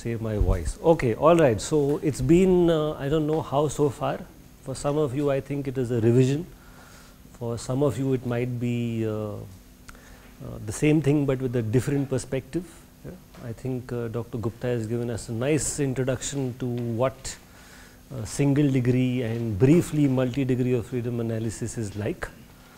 save my voice. Okay, all right. So it's been, I don't know how so far. For some of you, I think it is a revision. For some of you, it might be the same thing, but with a different perspective. Yeah. I think Dr. Gupta has given us a nice introduction to what single degree and briefly multi-degree of freedom analysis is like.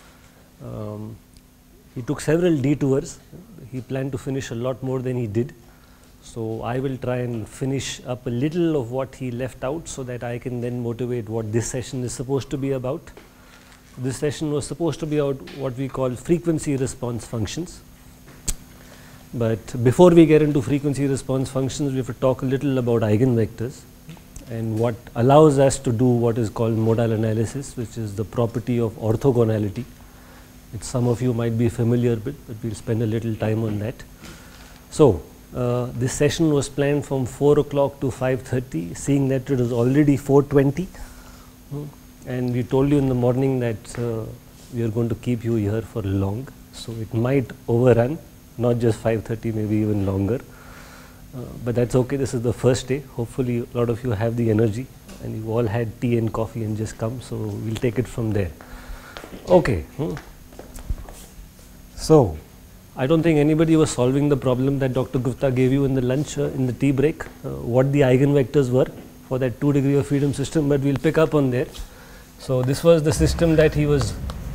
He took several detours. He planned to finish a lot more than he did. So I will try and finish up a little of what he left out so that I can then motivate what this session is supposed to be about. This session was supposed to be about what we call frequency response functions. But before we get into frequency response functions, we have to talk a little about eigenvectors and what allows us to do what is called modal analysis, which is the property of orthogonality, which some of you might be familiar with, but we'll spend a little time on that. So this session was planned from 4 o'clock to 5:30, seeing that it was already 4:20. And we told you in the morning that we are going to keep you here for long, so it might overrun, not just 5:30, maybe even longer. But that's okay, this is the first day. Hopefully a lot of you have the energy and you've all had tea and coffee and just come, so we'll take it from there. Okay. So I don't think anybody was solving the problem that Dr. Gupta gave you in the lunch, in the tea break, what the eigenvectors were for that 2 degree of freedom system, but we'll pick up on there. So this was the system that he was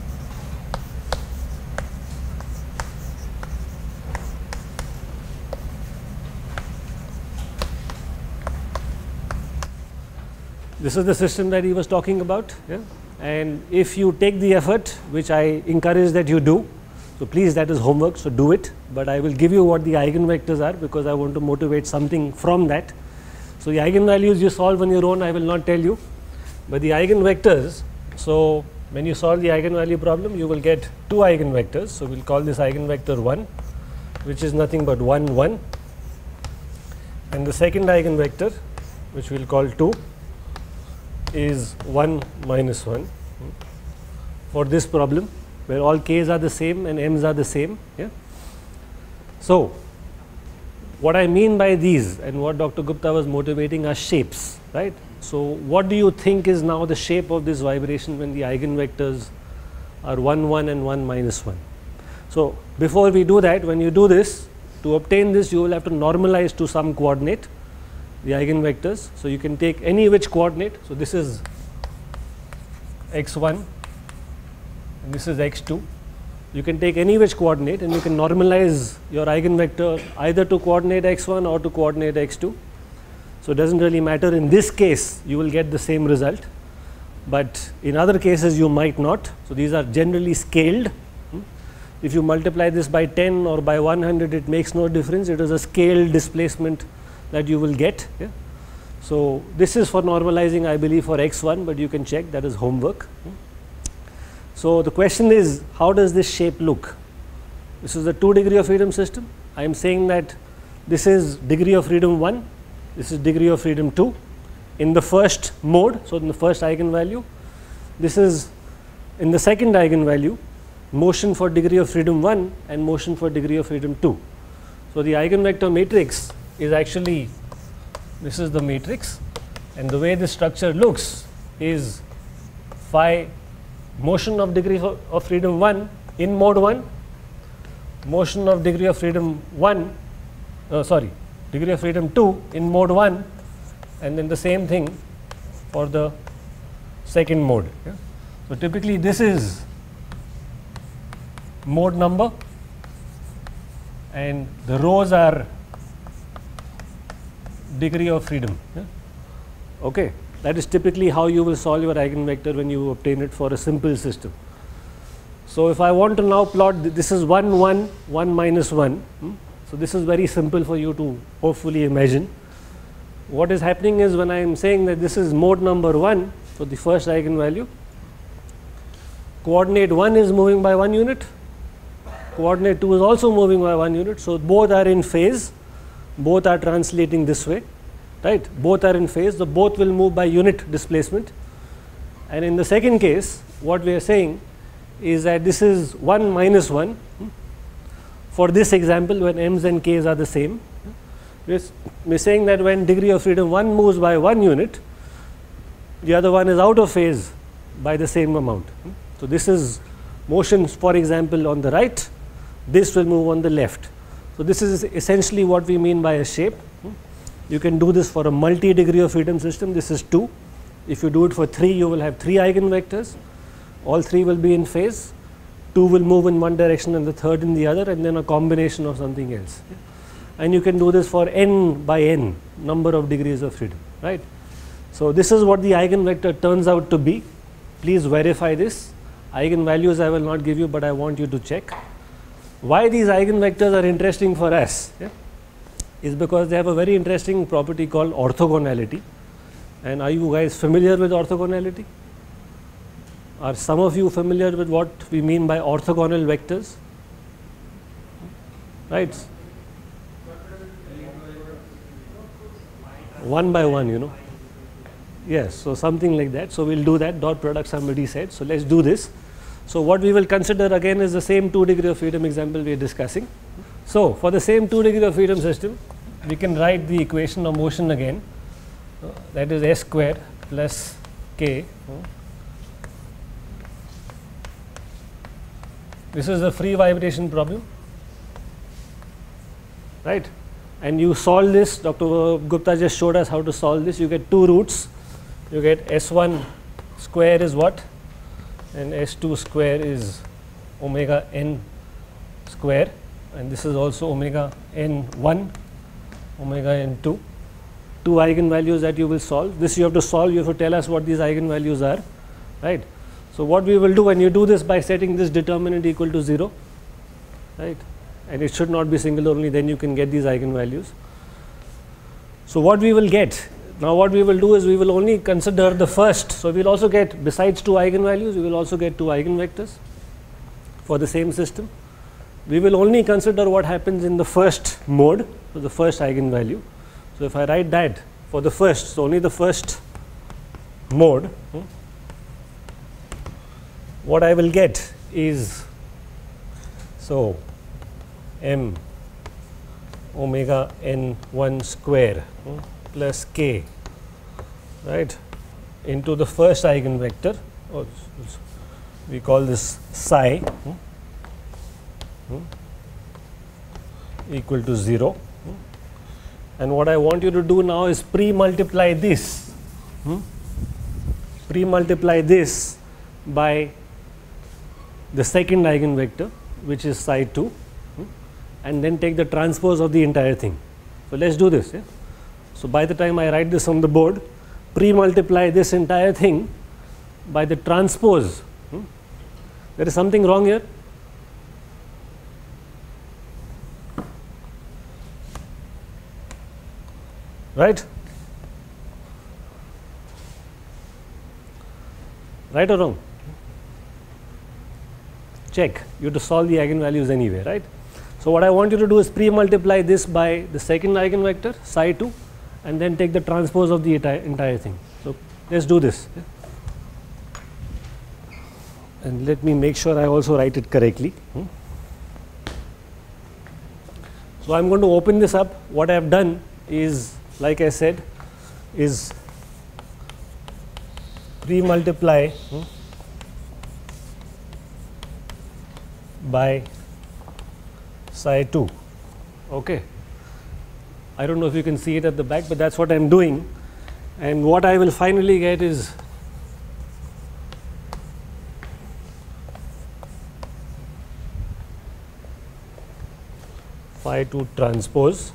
talking about. Yeah? And if you take the effort, which I encourage that you do, so please, that is homework, so do it, but I will give you what the eigenvectors are because I want to motivate something from that. So the eigenvalues you solve on your own, I will not tell you, but the eigenvectors, so when you solve the eigenvalue problem, you will get 2 eigenvectors. So we'll call this eigenvector 1, which is nothing but 1, 1, and the second eigenvector, which we'll call 2, is 1, minus 1 for this problem, where all k's are the same and m's are the same. Yeah? So what I mean by these and what Dr. Gupta was motivating are shapes, right? So what do you think is now the shape of this vibration when the eigenvectors are 1, 1 and 1, minus 1? So before we do that, when you do this, to obtain this, you will have to normalize to some coordinate the eigenvectors. So you can take any which coordinate. So this is x1 and this is x2. You can take any which coordinate and you can normalize your eigenvector either to coordinate x1 or to coordinate x2. So it doesn't really matter. In this case, you will get the same result, but in other cases you might not. So these are generally scaled. If you multiply this by 10 or by 100, it makes no difference. It is a scaled displacement that you will get. Yeah? So this is for normalizing, I believe, for x1, but you can check, that is homework. So the question is, how does this shape look? This is the 2 degree of freedom system. I am saying that this is degree of freedom 1, this is degree of freedom 2 in the first mode, so in the first eigenvalue. This is in the second eigenvalue, motion for degree of freedom 1 and motion for degree of freedom 2. So the eigenvector matrix is actually, this is the matrix, and the way this structure looks is phi motion of degree of freedom 1 in mode 1, motion of degree of freedom 1, degree of freedom 2 in mode 1, and then the same thing for the second mode. Yeah? So typically this is mode number and the rows are degree of freedom. Yeah? Okay. That is typically how you will solve your eigenvector when you obtain it for a simple system. So if I want to now plot, this is 1, 1, 1, minus 1. So this is very simple for you to hopefully imagine. What is happening is, when I am saying that this is mode number 1, so the first eigenvalue, coordinate 1 is moving by 1 unit, coordinate 2 is also moving by 1 unit. So both are in phase, both are translating this way. Right, both are in phase, so both will move by unit displacement. And in the second case, what we are saying is that this is 1 minus 1 for this example when m's and k's are the same. We're saying that when degree of freedom 1 moves by 1 unit, the other one is out of phase by the same amount. So this is motion, for example, on the right, this will move on the left. So this is essentially what we mean by a shape. You can do this for a multi-degree of freedom system. This is 2. If you do it for 3, you will have 3 eigenvectors. All 3 will be in phase. 2 will move in one direction and the third in the other, and then a combination of something else. And you can do this for n by n number of degrees of freedom, right? So this is what the eigenvector turns out to be. Please verify this. Eigenvalues I will not give you, but I want you to check. Why these eigenvectors are interesting for us is because they have a very interesting property called orthogonality. And are you guys familiar with orthogonality? Are some of you familiar with what we mean by orthogonal vectors? Right? One by one, you know. Yes, so something like that. So we'll do that. Dot product somebody said. So let's do this. So what we will consider again is the same 2 degree of freedom example we are discussing. So for the same 2 degree of freedom system, we can write the equation of motion again. That is s square plus k. This is the free vibration problem, right? And you solve this. Dr. Gupta just showed us how to solve this. You get 2 roots. You get S1 square is what? And S2 square is omega n square. And this is also omega n1, omega n2. 2 eigenvalues that you will solve. This you have to solve. You have to tell us what these eigenvalues are, right? So what we will do when you do this by setting this determinant equal to 0, right? And it should not be singular only, then you can get these eigenvalues. So what we will get, now what we will do is we will only consider the first. So we will also get, besides 2 eigenvalues, we will also get 2 eigenvectors for the same system. We will only consider what happens in the first mode, so the first eigenvalue. So if I write that for the first, so only the first mode, what I will get is, so m omega n1 square plus k, right, into the first eigenvector, or we call this psi equal to 0. And what I want you to do now is pre-multiply this, pre-multiply this by the second eigenvector, which is psi 2, and then take the transpose of the entire thing. So let's do this. So by the time I write this on the board, pre-multiply this entire thing by the transpose. There is something wrong here. Right? Right or wrong? Check. You have to solve the eigenvalues anyway, right? So what I want you to do is pre-multiply this by the second eigenvector, psi 2, and then take the transpose of the entire thing. So let's do this. And let me make sure I also write it correctly. So I'm going to open this up. What I have done is, like I said, is pre-multiply by psi 2. Okay. I don't know if you can see it at the back, but that's what I'm doing. And what I will finally get is phi 2 transpose.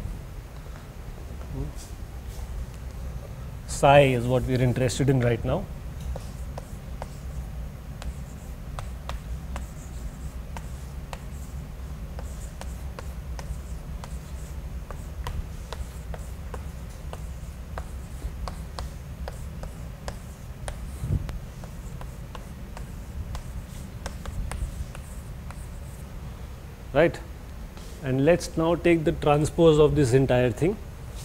Psi is what we are interested in right now. Right? And let's now take the transpose of this entire thing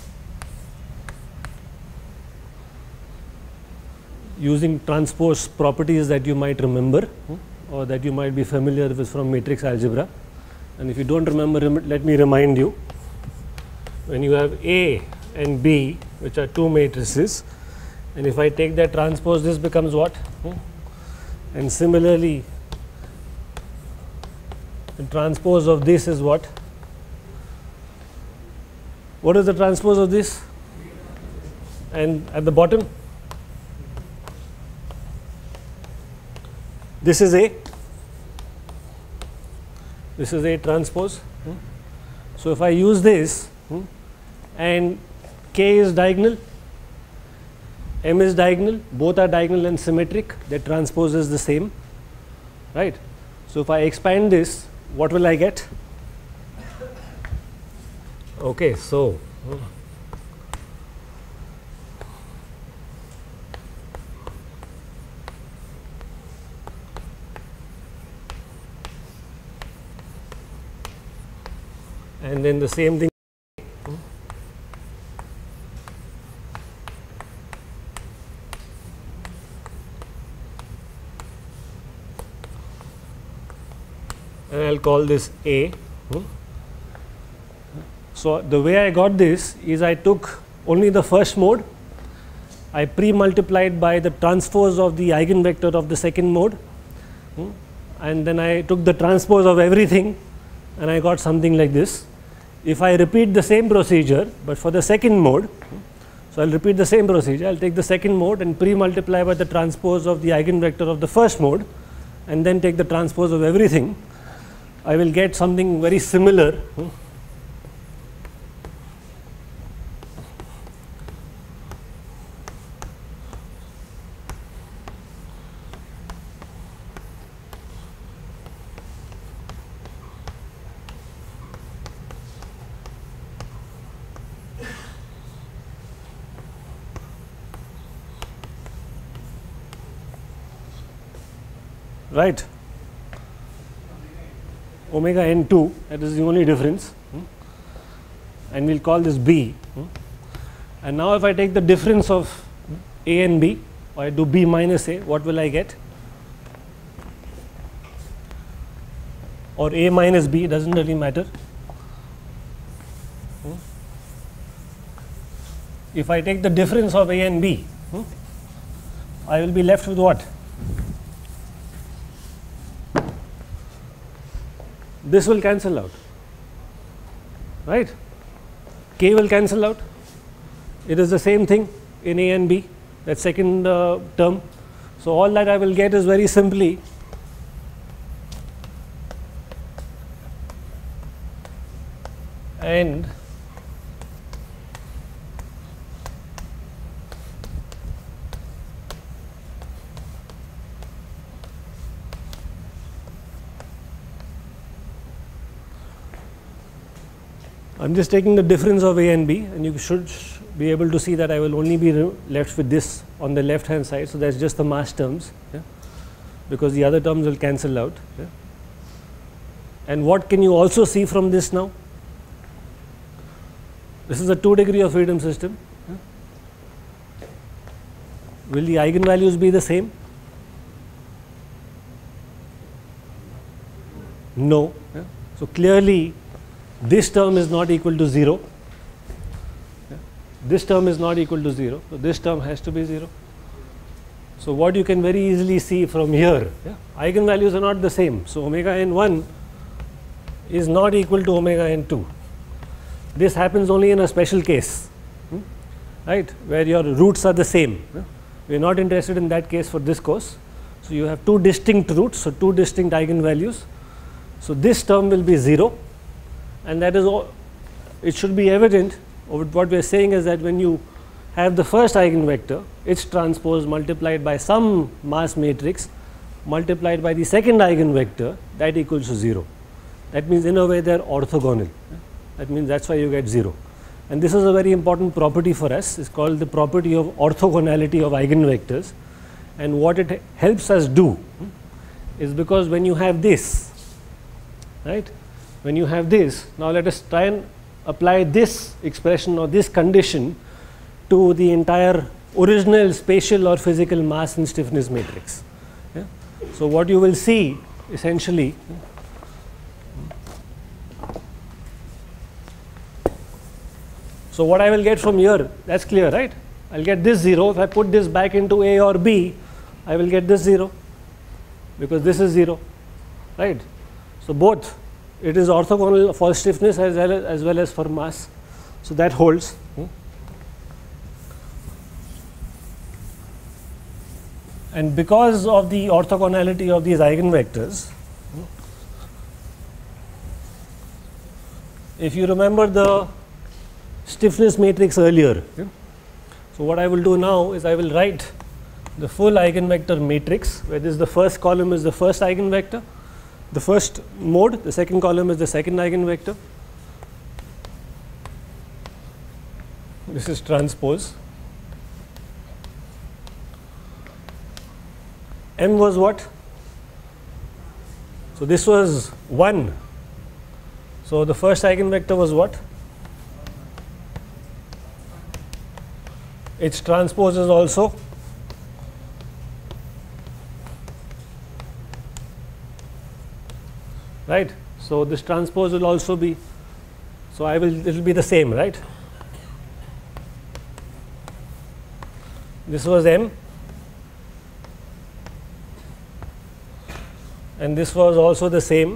using transpose properties that you might remember or that you might be familiar with from matrix algebra. And if you don't remember, let me remind you. when you have A and B, which are two matrices, and if I take that transpose, this becomes what? And similarly, the transpose of this is what? What is the transpose of this? And at the bottom, this is A. This is A transpose. So if I use this, and K is diagonal, M is diagonal, both are diagonal and symmetric, their transpose is the same, right? So if I expand this, what will I get? Okay, so and then the same thing. And I'll call this A. So the way I got this is I took only the first mode, I pre-multiplied by the transpose of the eigenvector of the second mode, and then I took the transpose of everything and I got something like this. If I repeat the same procedure, but for the second mode, so I'll repeat the same procedure, I'll take the second mode and pre-multiply by the transpose of the eigenvector of the first mode, and then take the transpose of everything, I will get something very similar. Right, omega n2, that is the only difference, and we'll call this B. And now if I take the difference of A and B, or I do B minus A, what will I get? Or A minus B, doesn't really matter. If I take the difference of A and B, I will be left with what? This will cancel out, right? K will cancel out. It is the same thing in A and B, that second term. So all that I will get is very simply and I am just taking the difference of A and B, and you should be able to see that I will only be left with this on the left hand side. So that is just the mass terms, because the other terms will cancel out. And what can you also see from this now? This is a 2 degree of freedom system. Will the eigenvalues be the same? No. So clearly this term is not equal to 0. This term is not equal to 0. So this term has to be 0. So what you can very easily see from here, eigenvalues are not the same. So omega n1 is not equal to omega n2. This happens only in a special case, right, where your roots are the same. We are not interested in that case for this course. So you have two distinct roots, so two distinct eigenvalues. So this term will be 0. And that is all. It should be evident. What we are saying is that when you have the first eigenvector, its transpose multiplied by some mass matrix multiplied by the second eigenvector, that equals to 0. That means in a way they are orthogonal. That means that is why you get 0. And this is a very important property for us. It is called the property of orthogonality of eigenvectors. And what it helps us do is, because when you have this, right, when you have this, now let us try and apply this expression or this condition to the entire original spatial or physical mass and stiffness matrix. So what you will see essentially So what I will get from here, that's clear, right? I'll get this 0. If I put this back into A or B, I will get this 0 because this is 0, right? So both, it is orthogonal for stiffness as well as for mass. So that holds. And because of the orthogonality of these eigenvectors, if you remember the stiffness matrix earlier, so what I will do now is I will write the full eigenvector matrix, where this is the first column is the first eigenvector, the first mode, the second column is the second eigenvector. This is transpose. M was what? So this was 1. So the first eigenvector was what? Its transpose is also right. So this transpose will also be, so it will be the same, right? This was M and this was also the same.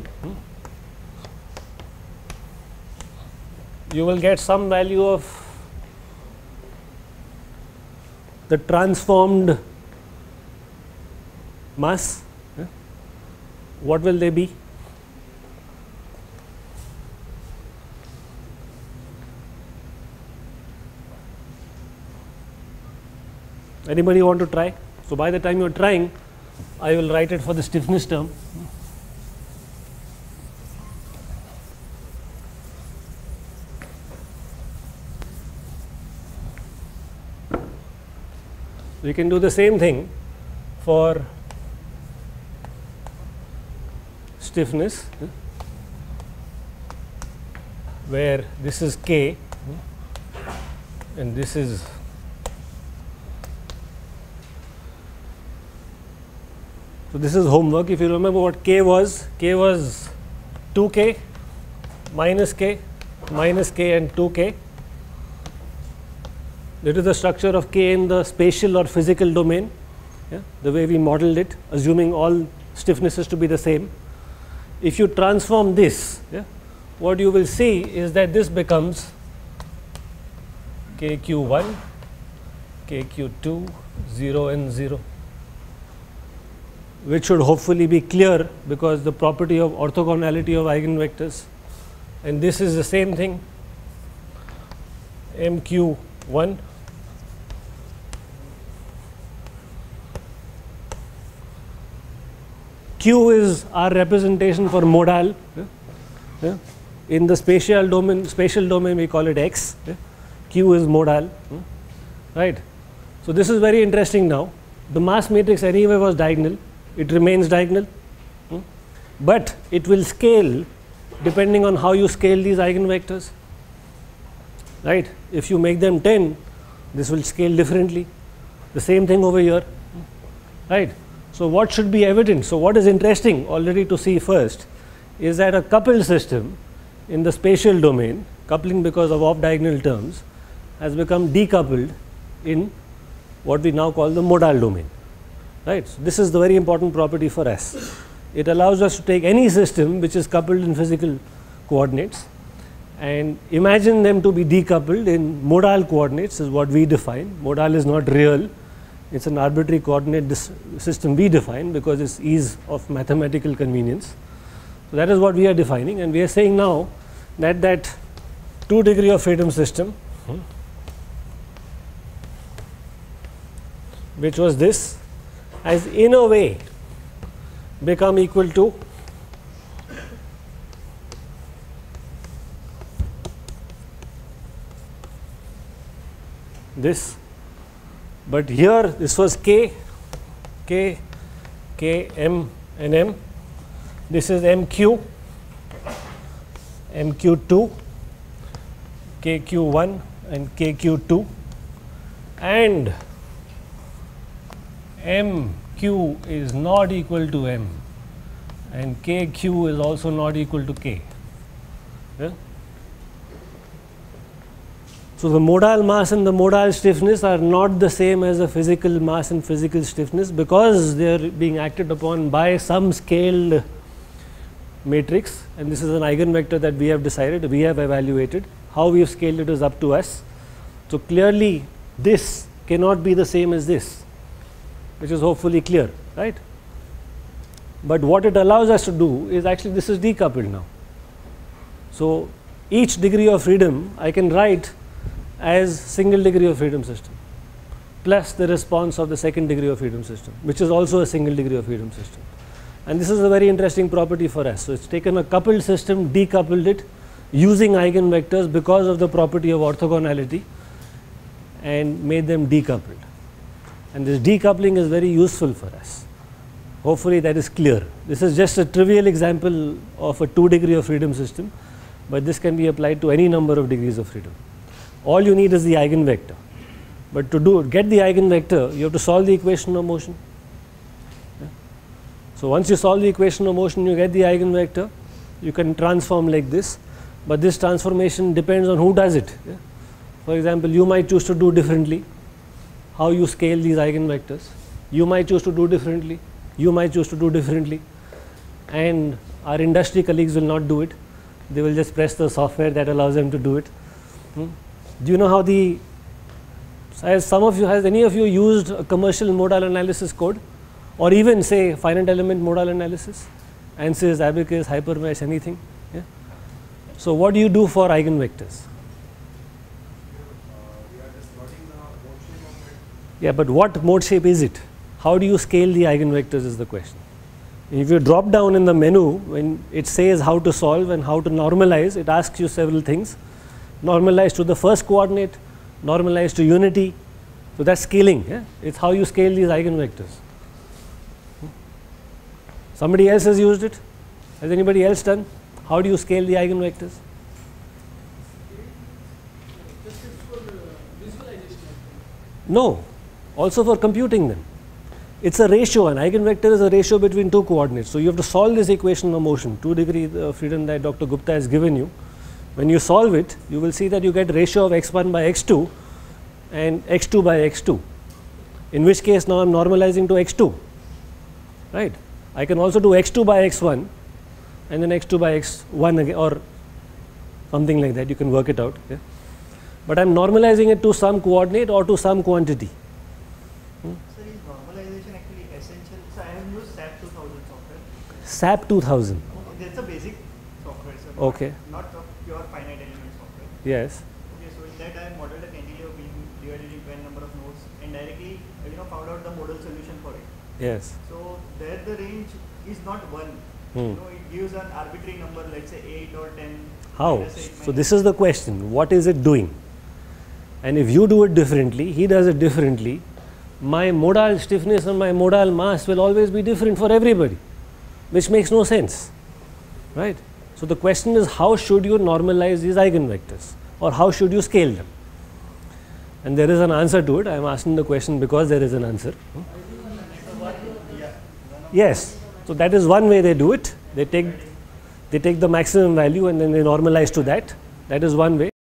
You will get some value of the transformed mass. What will they be? Anybody want to try? So by the time you are trying, I will write it for the stiffness term. We can do the same thing for stiffness, where this is K and this is so this is homework. If you remember what K was 2K minus K and 2K. That is the structure of K in the spatial or physical domain, the way we modeled it, assuming all stiffnesses to be the same. If you transform this, what you will see is that this becomes KQ1, KQ2, 0 and 0, which should hopefully be clear because the property of orthogonality of eigenvectors. And this is the same thing, MQ1. Q is our representation for modal. In the spatial domain we call it X. Q is modal, right? So this is very interesting now. The mass matrix anyway was diagonal. It remains diagonal, but it will scale depending on how you scale these eigenvectors, right? If you make them 10, this will scale differently. The same thing over here, right? So what should be evident? So what is interesting already to see first is that a coupled system in the spatial domain, coupling because of off-diagonal terms, has become decoupled in what we now call the modal domain, right? So this is the very important property for S. It allows us to take any system which is coupled in physical coordinates and imagine them to be decoupled in modal coordinates, is what we define. Modal is not real. It's an arbitrary coordinate system we define because it's ease of mathematical convenience. So that is what we are defining, and we are saying now that that 2 degree of freedom system, which was this, has in a way become equal to this. But here this was K, M and M. This is MQ, MQ2, KQ1 and KQ2, and MQ is not equal to M and KQ is also not equal to K. So the modal mass and the modal stiffness are not the same as the physical mass and physical stiffness, because they are being acted upon by some scaled matrix, and this is an eigenvector that we have decided, we have evaluated. How we have scaled it is up to us. So clearly this cannot be the same as this, which is hopefully clear, right? But what it allows us to do is, actually this is decoupled now. So each degree of freedom I can write as single degree of freedom system plus the response of the second degree of freedom system, which is also a single degree of freedom system. And this is a very interesting property for us. So it's taken a coupled system, decoupled it using eigenvectors because of the property of orthogonality, and made them decoupled. And this decoupling is very useful for us. Hopefully that is clear. This is just a trivial example of a 2 degree of freedom system, but this can be applied to any number of degrees of freedom. All you need is the eigenvector. But to get the eigenvector, you have to solve the equation of motion. Yeah. So once you solve the equation of motion, you get the eigenvector. You can transform like this, but this transformation depends on who does it. Yeah. For example, you might choose to do differently how you scale these eigenvectors. You might choose to do differently. You might choose to do differently. And our industry colleagues will not do it. They will just press the software that allows them to do it. Do you know how has any of you used a commercial modal analysis code, or even say finite element modal analysis, ANSYS, Abaqus, Hypermesh, anything? Yeah. So what do you do for eigenvectors? Yeah, but what mode shape is it? How do you scale the eigenvectors is the question. If you drop down in the menu, when it says how to solve and how to normalize, it asks you several things. Normalize to the first coordinate, normalize to unity. So that's scaling. Yeah? It's how you scale these eigenvectors. Somebody else has used it? Has anybody else done? How do you scale the eigenvectors? No, also for computing them. It's a ratio. An eigenvector is a ratio between 2 coordinates. So you have to solve this equation of motion, 2 degree freedom that Dr. Gupta has given you. When you solve it, you will see that you get ratio of x1 by x2 and x2 by x2, in which case now I am normalizing to x2, right. I can also do x2 by x1 and then x2 by x1 again, or something like that. You can work it out. Yeah? But I am normalizing it to some coordinate or to some quantity. So is normalization actually essential? So I have used SAP 2000 software. SAP 2000. Okay, that's a basic software. So Okay. Not a pure finite element software. Yes. Okay, so in that I have modeled a cantilever beam divided into n number of nodes and directly found out the modal solution for it. Yes. So there the range is not 1. It gives an arbitrary number, let's say 8 or 10. How? -8, So this is the question. What is it doing? And if you do it differently, he does it differently, my modal stiffness and my modal mass will always be different for everybody, which makes no sense, right? So the question is, how should you normalize these eigenvectors, or how should you scale them? And there is an answer to it. I am asking the question because there is an answer. Yes. So that is one way they do it. They take the maximum value and then they normalize to that. That is one way.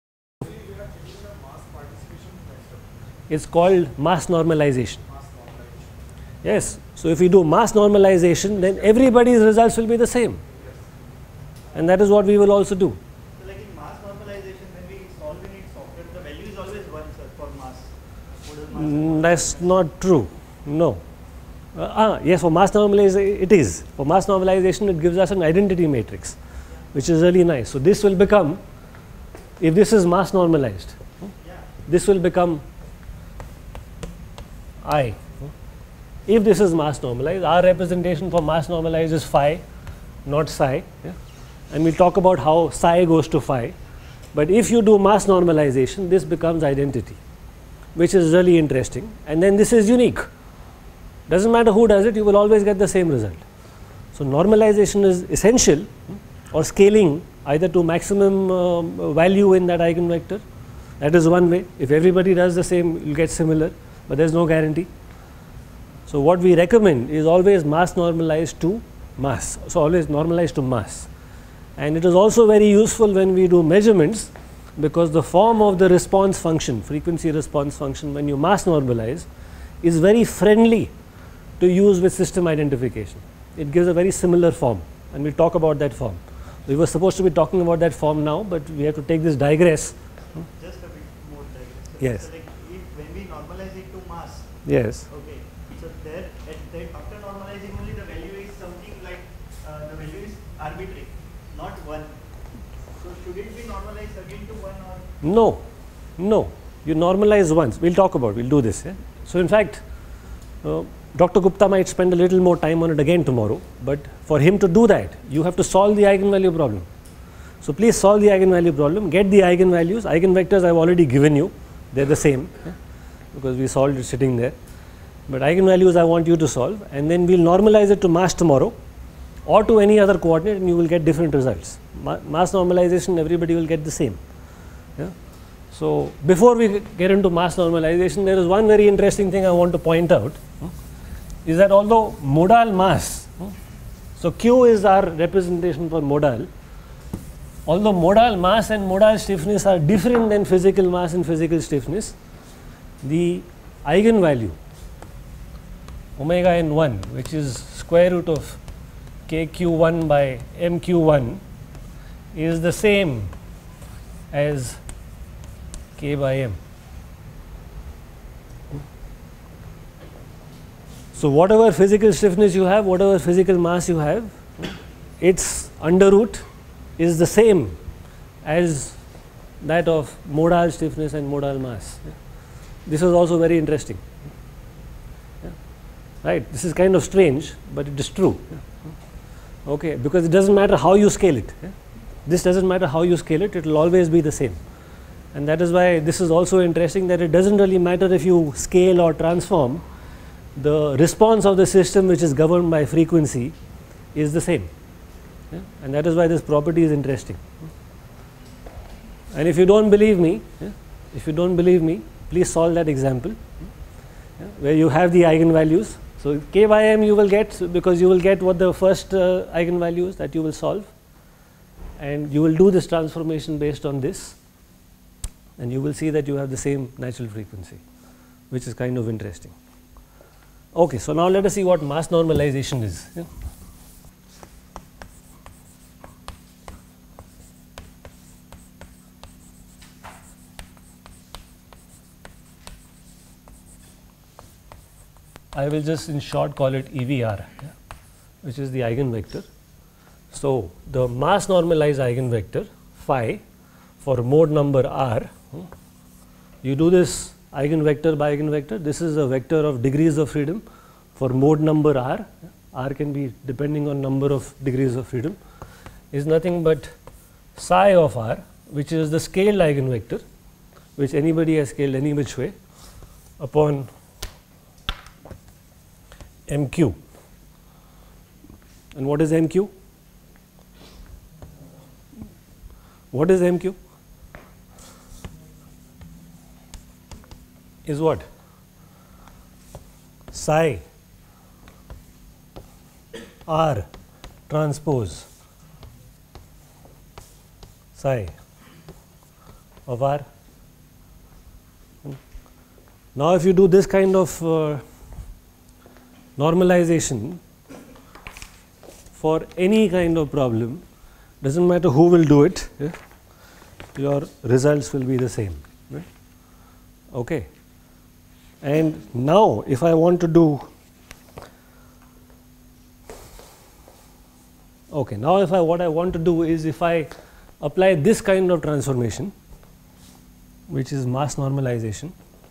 It's called mass normalization. Yes. So if we do mass normalization, then everybody's results will be the same. And that is what we will also do. So like in mass normalization, when we solve in it software, the value is always 1, sir, for mass. That's not true. No. Yes, for mass normalization it is. For mass normalization it gives us an identity matrix, which is really nice. So this will become, if this is mass normalized, this will become I. If this is mass normalized, our representation for mass normalized is phi, not psi. Yeah? And we'll talk about how psi goes to phi. But if you do mass normalization, this becomes identity, which is really interesting. And then this is unique. Doesn't matter who does it, you will always get the same result. So normalization is essential, or scaling either to maximum value in that eigenvector. That is one way. If everybody does the same, you will get similar, but there is no guarantee. So what we recommend is always mass normalized to mass. So always normalized to mass. And it is also very useful when we do measurements because the form of the response function, frequency response function, when you mass normalize, is very friendly to use with system identification. It gives a very similar form, and we'll talk about that form. We were supposed to be talking about that form now, but we have to take this digress. Just a bit more digress. Yes. So like if when we normalize it to mass, Yes. okay, so there at that after normalizing only the value is something like the value is arbitrary, not 1. So should it be normalized again to 1 or? No, no. You normalize once. We'll talk about. We'll do this. Yeah? So in fact, Dr. Gupta might spend a little more time on it again tomorrow. But for him to do that, you have to solve the eigenvalue problem. So please solve the eigenvalue problem. Get the eigenvalues. Eigenvectors I've already given you. They're the same, yeah? Because we solved it sitting there. But eigenvalues I want you to solve, and then we'll normalize it to mass tomorrow, or to any other coordinate, and you will get different results. Mass normalization, everybody will get the same. Yeah? So before we get into mass normalization, there is one very interesting thing I want to point out, is that although modal mass, so Q is our representation for modal, although modal mass and modal stiffness are different than physical mass and physical stiffness, the eigenvalue omega n1, which is square root of kq1 by mq1, is the same as k by m. So whatever physical stiffness you have, whatever physical mass you have, its under root is the same as that of modal stiffness and modal mass. This is also very interesting. Right? This is kind of strange, but it is true. Okay, because it doesn't matter how you scale it. This doesn't matter how you scale it, it will always be the same. And that is why this is also interesting, that it doesn't really matter if you scale or transform, the response of the system, which is governed by frequency, is the same. And that is why this property is interesting. And if you don't believe me, please solve that example where you have the eigenvalues. So k by m you will get, because you will get what the first eigenvalues that you will solve, and you will do this transformation based on this, and you will see that you have the same natural frequency, which is kind of interesting. Okay, so now let us see what mass normalization is. I will just in short call it EVR, which is the eigenvector. So the mass normalized eigenvector phi for mode number r, you do this eigenvector by eigenvector. This is a vector of degrees of freedom for mode number r. R can be depending on number of degrees of freedom, is nothing but psi of r, which is the scaled eigenvector, which anybody has scaled any which way, upon mq. And what is mq? What is mq? Is what? Psi r transpose psi of r. Now if you do this kind of normalization for any kind of problem, doesn't matter who will do it, your results will be the same. Okay. And now if I want to do, okay, now if what I want to do is, if I apply this kind of transformation, which is mass normalization,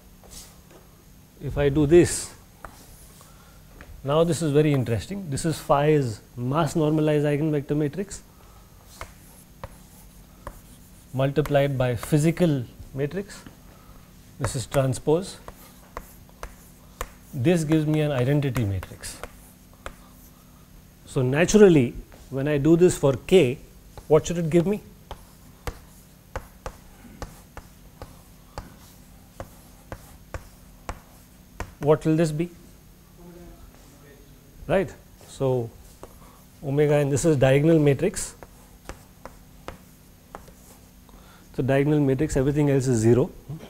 if I do this, now this is very interesting. This is phi is mass normalized eigenvector matrix multiplied by physical matrix. This is transpose. This gives me an identity matrix. So naturally, when I do this for k, what should it give me? What will this be? Right. So omega, and this is diagonal matrix. So diagonal matrix, everything else is 0.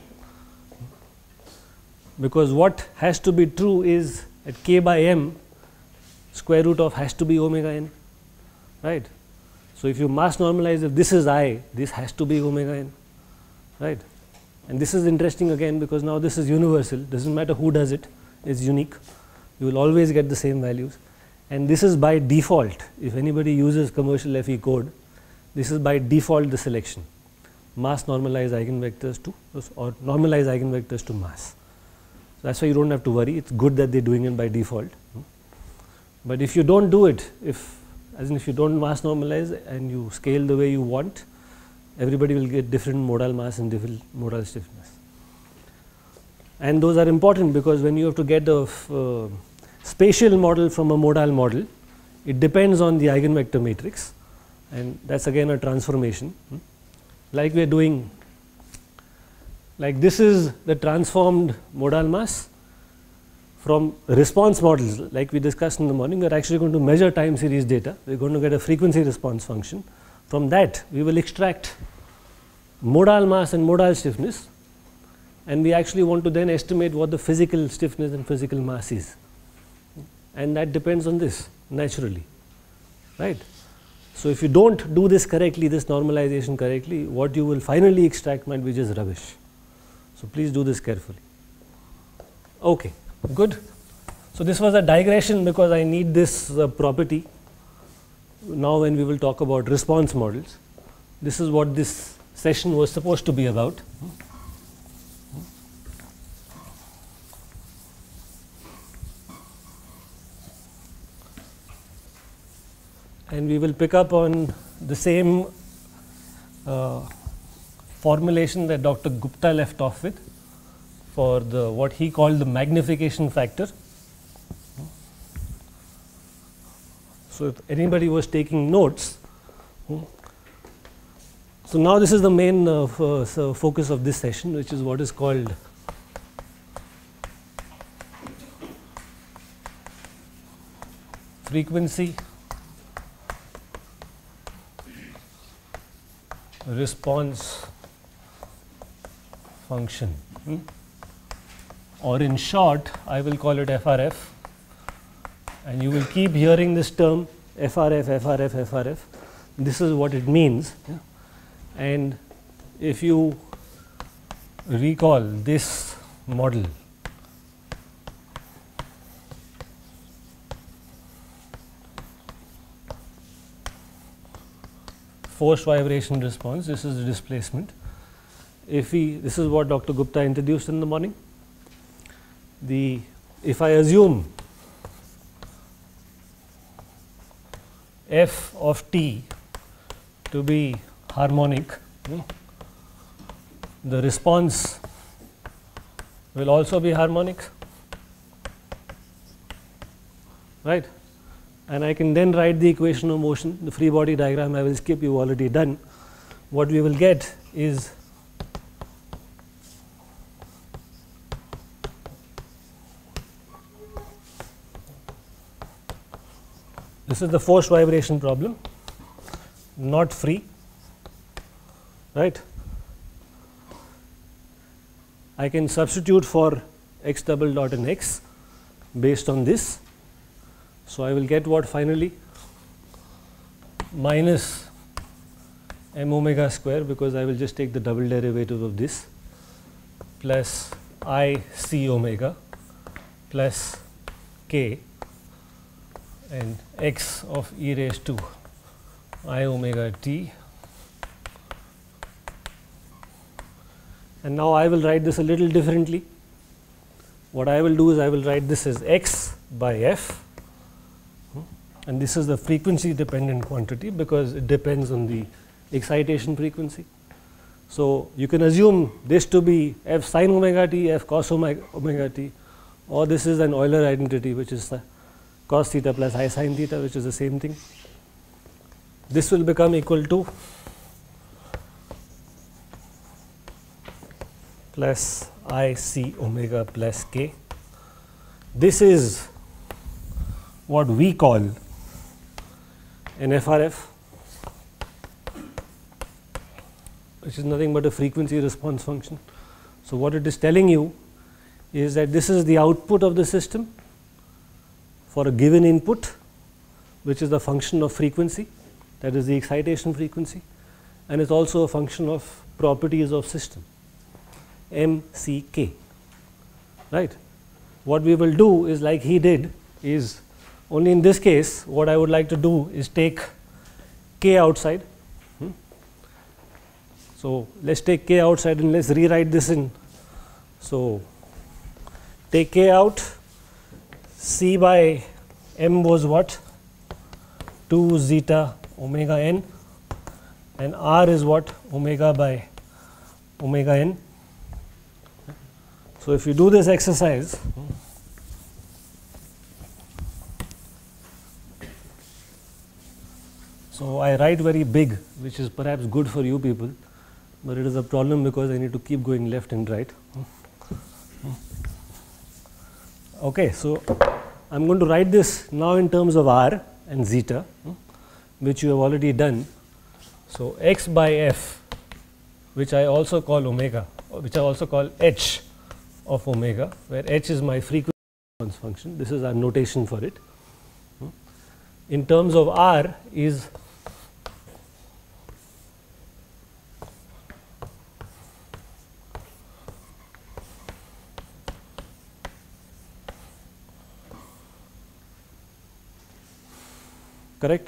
Because what has to be true is at k by m, square root of has to be omega n, right? So if you mass normalize, if this is I, this has to be omega n, right? And this is interesting again because now this is universal, doesn't matter who does it, it's unique. You will always get the same values. And this is by default. If anybody uses commercial FE code, this is by default the selection. Mass normalize eigenvectors to, or normalize eigenvectors to mass. So that's why you don't have to worry. It's good that they're doing it by default. But if you don't do it, if you don't mass normalize and you scale the way you want, everybody will get different modal mass and different modal stiffness. And those are important because when you have to get a spatial model from a modal model, it depends on the eigenvector matrix, and that's again a transformation. Like we are doing, like this is the transformed modal mass from response models, like we discussed in the morning. We are actually going to measure time series data. We are going to get a frequency response function. From that, we will extract modal mass and modal stiffness, and we actually want to then estimate what the physical stiffness and physical mass is. And that depends on this naturally, right? So if you don't do this correctly, this normalization correctly, what you will finally extract might be just rubbish. So please do this carefully. Okay, good. So this was a digression because I need this property. Now when we will talk about response models, this is what this session was supposed to be about. And we will pick up on the same formulation that Dr. Gupta left off with for the what he called the magnification factor. So if anybody was taking notes, so now this is the main focus of this session, which is what is called frequency response function, or in short I will call it FRF, and you will keep hearing this term FRF, FRF, FRF. This is what it means. And if you recall this model, forced vibration response, this is the displacement. This is what Dr. Gupta introduced in the morning. If I assume f of t to be harmonic, the response will also be harmonic, right? And I can then write the equation of motion. The free body diagram I will skip, you've already done. What we will get is this is the forced vibration problem, not free, right? I can substitute for x double dot and x based on this. So I will get what finally? Minus m omega square, because I will just take the double derivative of this, plus I c omega plus k and x of e raised to I omega t. And now I will write this a little differently. What I will do is I will write this as x by f, and this is the frequency dependent quantity because it depends on the excitation frequency. So you can assume this to be f sin omega t, f cos omega t, or this is an Euler identity, which is cos theta plus I sin theta, which is the same thing. This will become equal to plus I c omega plus k. This is what we call an FRF. which is nothing but a frequency response function. So what it is telling you is that this is the output of the system for a given input, which is the function of frequency, that is the excitation frequency, and it's also a function of properties of system, MCK, right? What we will do is, like he did, is only in this case what I would like to do is take K outside. So let's take K outside and let's rewrite this in. So take K out, C by M was what? 2 zeta omega n, and R is what? Omega by omega n. So if you do this exercise, so I write very big, which is perhaps good for you people, but it is a problem because I need to keep going left and right. Okay, so I'm going to write this now in terms of R and zeta, which you have already done. So x by f, which I also call omega, which I also call h of omega, where h is my frequency response function. This is our notation for it. In terms of R is correct,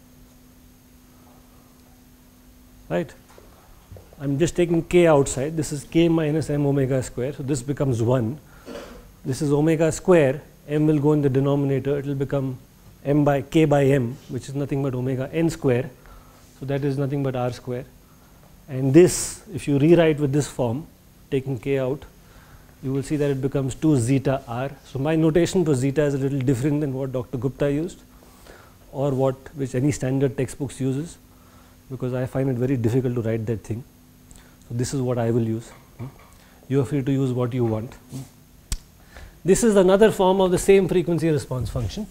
right? I'm just taking K outside. This is K minus m omega square, so this becomes 1. This is omega square, m will go in the denominator, it will become m by K by m, which is nothing but omega n square, so that is nothing but R square. And this, if you rewrite with this form, taking K out, you will see that it becomes 2 zeta R. So my notation for zeta is a little different than what Dr. Gupta used, or which any standard textbooks uses, because I find it very difficult to write that thing. So this is what I will use. You are free to use what you want. This is another form of the same frequency response function.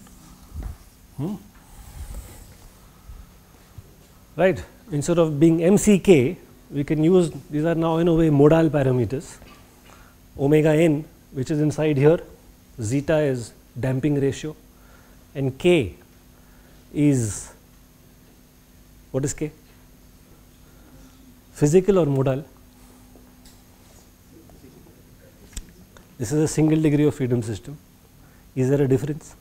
Right? Instead of being MCK, we can use, these are now in a way modal parameters. Omega n, which is inside here, zeta is damping ratio, and K is, what is K? Physical or modal? This is a single degree of freedom system. Is there a difference?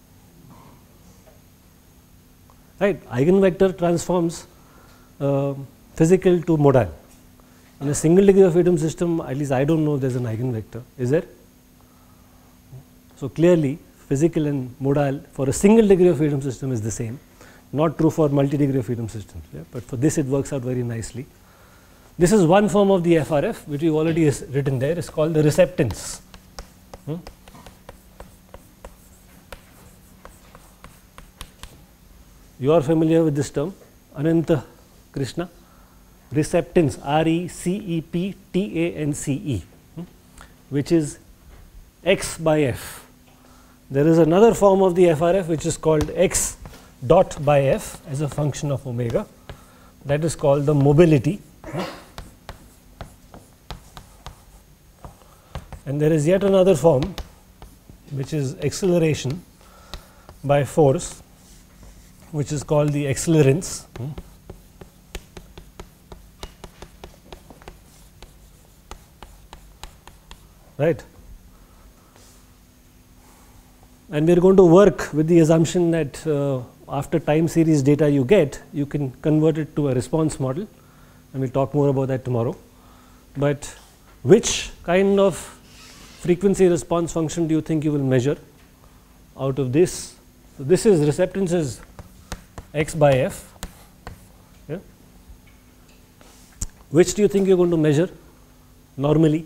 Right, eigenvector transforms physical to modal. In a single degree of freedom system, at least I don't know if there is an eigenvector. Is there? So clearly, physical and modal for a single degree of freedom system is the same. Not true for multi-degree of freedom systems, yeah? But for this it works out very nicely. This is one form of the FRF, which we've already written there. It's called the receptance. You are familiar with this term, Ananta Krishna. Receptance, RECEPTANCE, which is x by f. There is another form of the FRF which is called x dot by f as a function of omega. That is called the mobility. And there is yet another form which is acceleration by force, which is called the accelerance. Right? And we are going to work with the assumption that after time series data you get, you can convert it to a response model, and we'll talk more about that tomorrow. But which kind of frequency response function do you think you will measure out of this? So this is receptance is x by f. Yeah? Which do you think you're going to measure normally?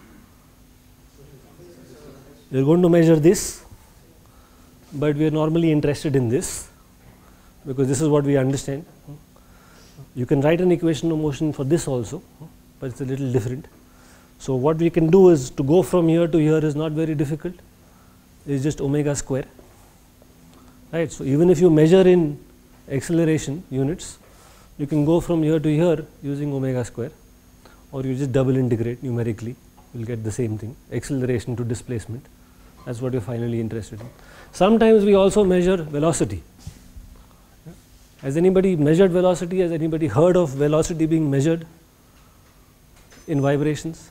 You're going to measure this, but we are normally interested in this because this is what we understand. You can write an equation of motion for this also, but it's a little different. So what we can do is to go from here to here is not very difficult. It's just omega square. Right? So even if you measure in acceleration units, you can go from here to here using omega square. or you just double integrate numerically, you'll get the same thing, acceleration to displacement. That's what you're finally interested in. Sometimes we also measure velocity. Has anybody measured velocity? Has anybody heard of velocity being measured in vibrations?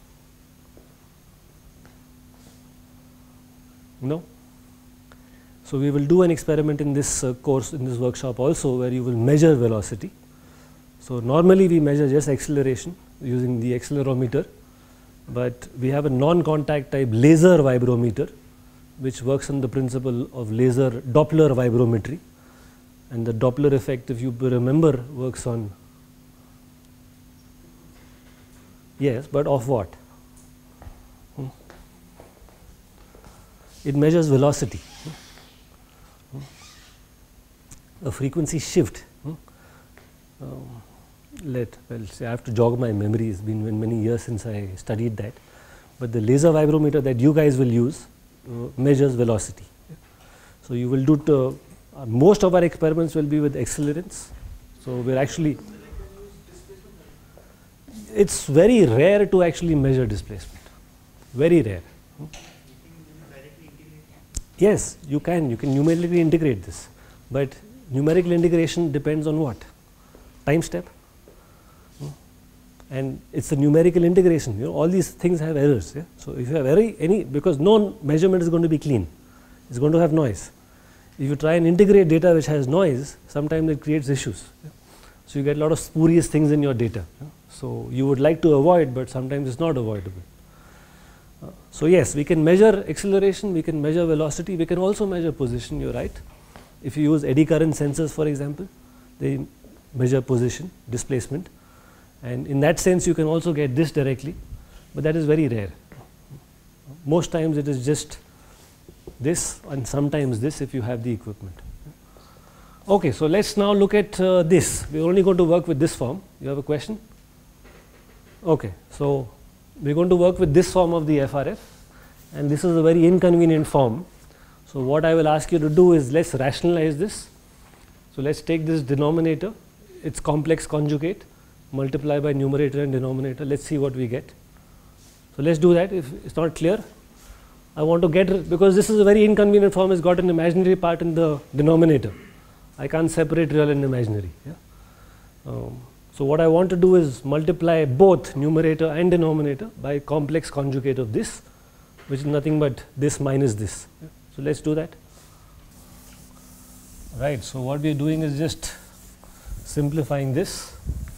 No? So we will do an experiment in this course, in this workshop also, where you will measure velocity. So normally we measure just acceleration using the accelerometer, but we have a non-contact type laser vibrometer, which works on the principle of laser Doppler vibrometry. And the Doppler effect, if you remember, works on, yes, but of what? It measures velocity, a frequency shift. Well, say I have to jog my memory. It's been many years since I studied that. But the laser vibrometer that you guys will use measures velocity. So you will do most of our experiments will be with accelerants. So we're actually, it's very rare to actually measure displacement. Very rare. Yes, you can numerically integrate this, but numerical integration depends on what? Time step. And it's a numerical integration. You know, all these things have errors. Yeah? So if you have any, because no measurement is going to be clean, it's going to have noise. If you try and integrate data which has noise, sometimes it creates issues. Yeah? So you get a lot of spurious things in your data. Yeah? So you would like to avoid, but sometimes it's not avoidable. So yes, we can measure acceleration, we can measure velocity, we can also measure position. You're right. If you use eddy current sensors, for example, they measure position, displacement. And in that sense, you can also get this directly, but that is very rare. Most times it is just this, and sometimes this if you have the equipment. Okay, so let's now look at this. We're only going to work with this form. You have a question? Okay, so we're going to work with this form of the FRF, and this is a very inconvenient form. So what I will ask you to do is, let's rationalize this. So let's take this denominator, its complex conjugate, multiply by numerator and denominator. Let's see what we get. So let's do that. If it's not clear, I want to get, because this is a very inconvenient form, it's got an imaginary part in the denominator. I can't separate real and imaginary. Yeah? So what I want to do is multiply both numerator and denominator by complex conjugate of this, which is nothing but this minus this. Yeah? So let's do that. Right, so what we are doing is just simplifying this.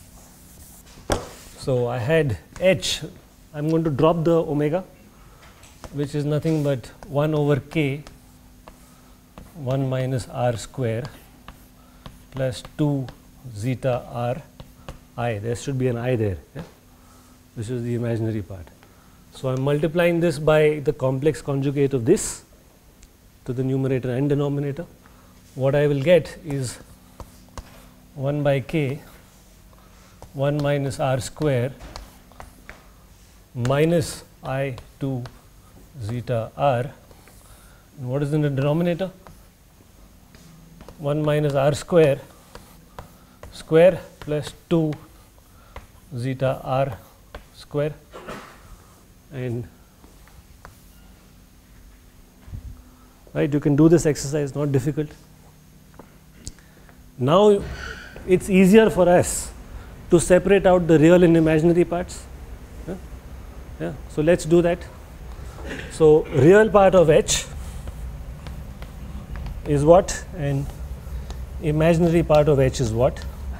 So I had h, I'm going to drop the omega, which is nothing but 1 over k 1 minus r square plus 2 zeta r I. There should be an I there, yeah? Which is the imaginary part. So I'm multiplying this by the complex conjugate of this to the numerator and denominator. What I will get is 1 by k 1 minus r square minus I 2 zeta r. And what is in the denominator? 1 minus r square plus 2 zeta r square. And right, you can do this exercise, not difficult. Now it's easier for us to separate out the real and imaginary parts. Yeah? Yeah. So let's do that. So real part of h is what, and imaginary part of h is what.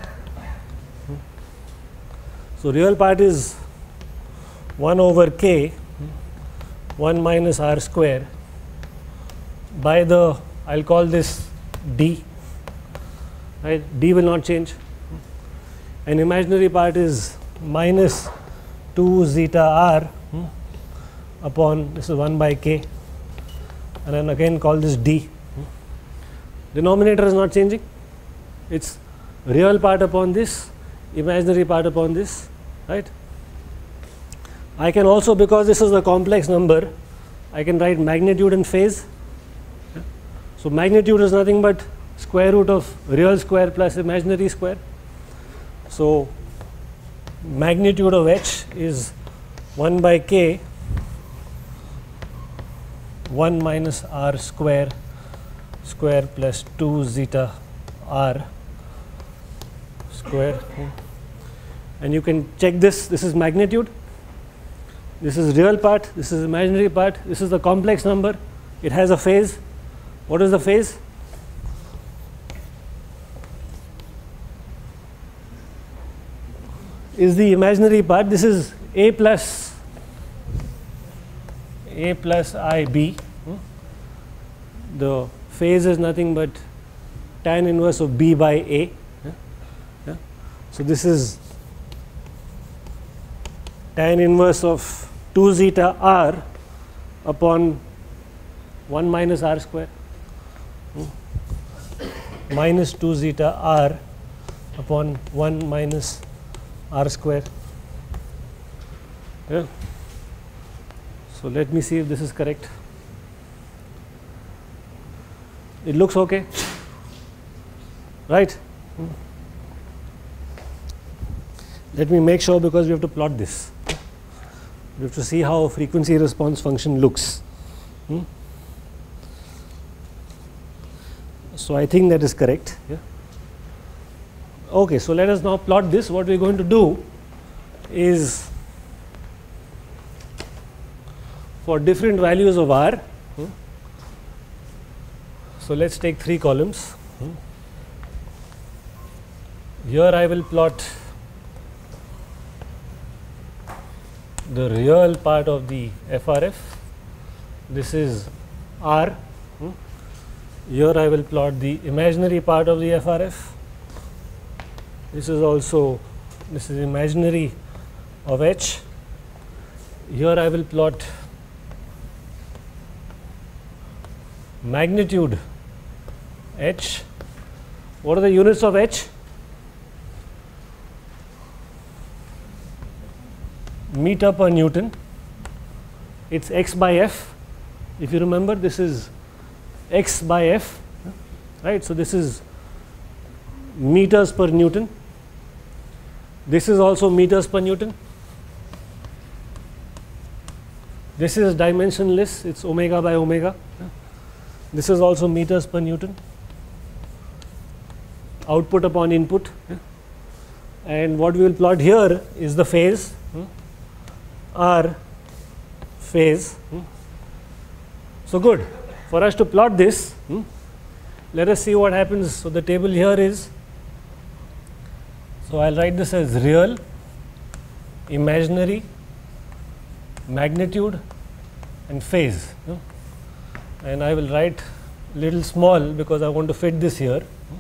So real part is 1 over k 1 minus r square by the, I'll call this d. Right, d will not change. And imaginary part is minus 2 zeta r upon, this is 1 by k, and then again call this d. Denominator is not changing. It's real part upon this, imaginary part upon this, right? I can also, because this is a complex number, I can write magnitude and phase. So magnitude is nothing but square root of real square plus imaginary square. So magnitude of h is 1 by k 1 minus r square plus 2 zeta r square, and you can check this. This is magnitude, this is real part, this is imaginary part, this is the complex number. It has a phase. What is the phase? Is the imaginary part. This is a plus ib. The phase is nothing but tan inverse of b by a. So this is tan inverse of 2 zeta r upon 1 minus r square, minus 2 zeta r upon 1 minus r square. Yeah. So let me see if this is correct. It looks okay, right? Let me make sure, because we have to plot this. We have to see how a frequency response function looks. So I think that is correct. Yeah. Okay, so let us now plot this. What we are going to do is, for different values of r, so let us take 3 columns. Here I will plot the real part of the FRF. This is r. Here I will plot the imaginary part of the FRF. This is imaginary of h. Here I will plot magnitude h. What are the units of h? Meter per Newton. It's x by f. If you remember, this is x by f, right? So this is meters per Newton. This is also meters per Newton. This is dimensionless, it's omega by omega. This is also meters per Newton. Output upon input. And what we will plot here is the phase, r phase. So good. For us to plot this, let us see what happens. So the table here is, so I will write this as real, imaginary, magnitude and phase. And I will write little small because I want to fit this here.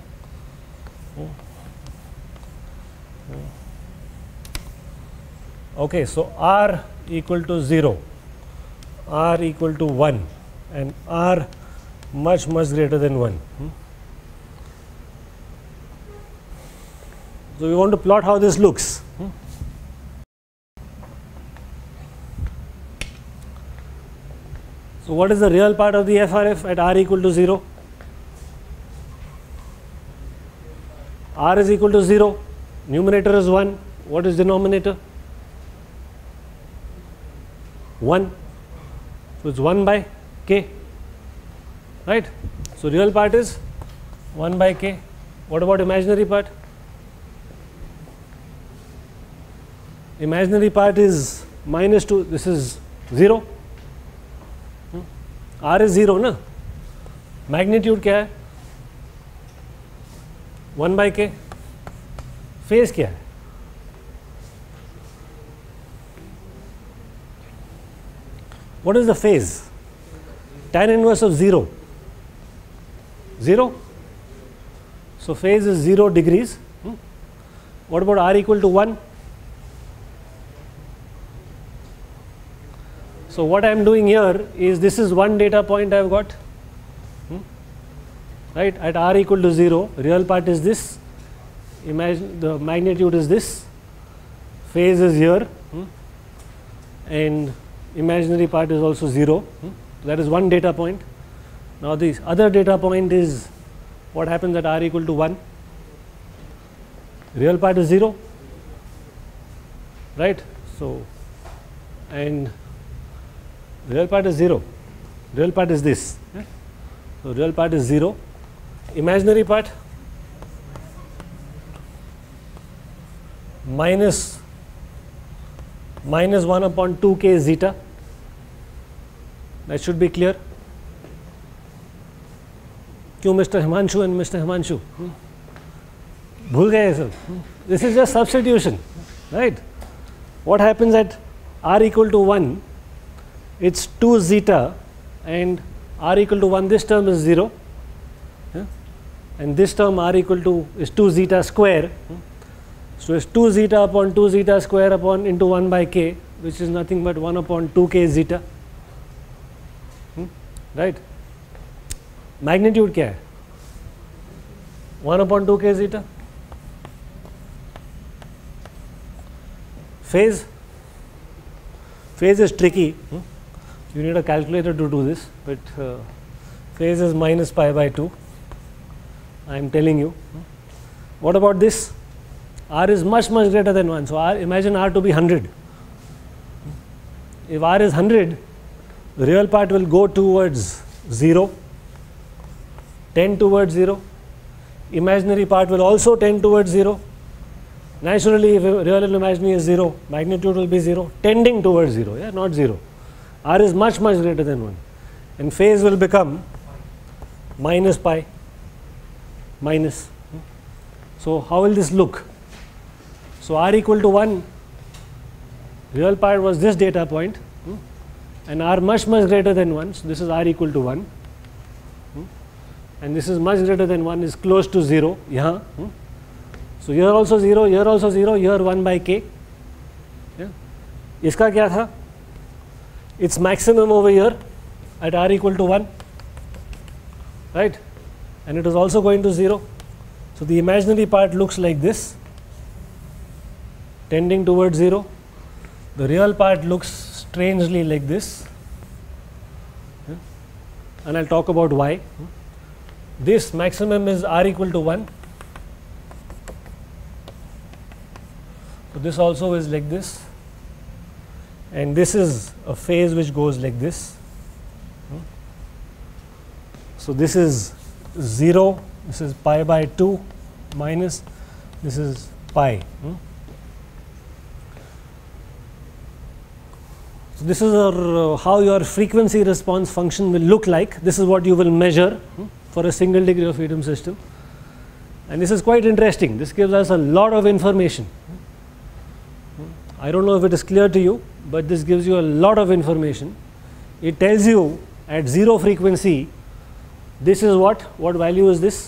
Okay, so r equal to 0, r equal to 1 and r much greater than 1. So we want to plot how this looks. So what is the real part of the FRF at r equal to 0? R is equal to 0, numerator is 1. What is denominator? 1. So it's 1 by k, right? So real part is 1 by k. What about imaginary part? Imaginary part is minus 2. This is 0. R is 0 ना? Magnitude क्या है? 1 by k. Phase क्या है? What is the phase? Tan inverse of 0. 0. So phase is 0 degrees. What about r equal to 1? So what I am doing here is, this is one data point I have got, right? At r equal to 0, real part is this, imagine the magnitude is this, phase is here, and imaginary part is also 0. That is one data point. Now the other data point is what happens at r equal to 1. Real part is 0, right? So, and real part is 0, real part is this. So, real part is 0, imaginary part minus 1 upon 2k zeta. That should be clear. क्यों Mr. Himanshu and Mr. Himanshu? भूल गए सब? This is just substitution, right? What happens at r equal to 1? It's 2 zeta, and r equal to 1, this term is 0, and this term r equal to is 2 zeta square. So it's 2 zeta upon 2 zeta square upon into 1 by k, which is nothing but 1 upon 2k zeta, right? Magnitude क्या है? 1 upon 2k zeta. Phase is tricky. You need a calculator to do this, but phase is minus pi by 2. I am telling you. What about this? R is much greater than 1. So imagine R to be 100. If R is 100, the real part will go towards 0, tend towards 0. Imaginary part will also tend towards 0. Naturally, if real and imaginary is 0, magnitude will be 0, tending towards 0, yeah, not 0. R is much greater than 1. And phase will become minus pi, minus. So how will this look? So R equal to 1, real part was this data point, and R much greater than 1, so this is R equal to 1, and this is much greater than 1 is close to 0, यहाँ. So here also 0, here also 0, here 1 by k. Yeah. इसका क्या था? It's maximum over here at r equal to 1, right? And it is also going to 0. So the imaginary part looks like this, tending towards 0. The real part looks strangely like this, yeah. And I'll talk about why. This maximum is r equal to 1. So this also is like this, and this is a phase which goes like this. So this is 0, this is pi by 2 minus, this is pi. So this is how your frequency response function will look like. This is what you will measure for a single degree of freedom system, and this is quite interesting. This gives us a lot of information. I don't know if it is clear to you, but this gives you a lot of information. It tells you at 0 frequency, this is what value is this?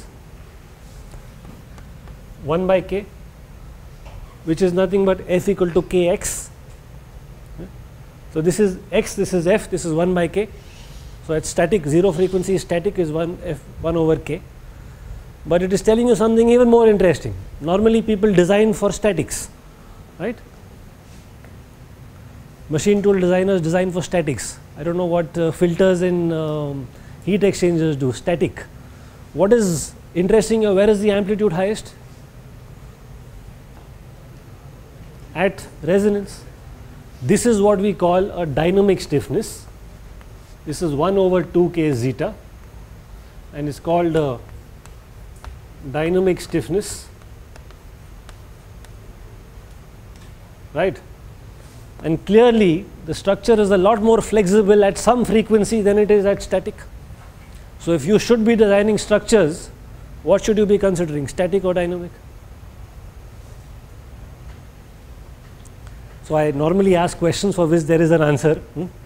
1 by k, which is nothing but f equal to kx. So this is x, this is f, this is 1 by k. So at static, 0 frequency static is 1 over k. But it is telling you something even more interesting. Normally people design for statics, right? Machine tool designers design for statics. I don't know what filters in heat exchangers do, static. What is interesting here, where is the amplitude highest? At resonance. This is what we call a dynamic stiffness. This is 1 over 2k zeta, and it's called dynamic stiffness, right? And clearly the structure is a lot more flexible at some frequency than it is at static. So if you should be designing structures, what should you be considering, static or dynamic? So I normally ask questions for which there is an answer.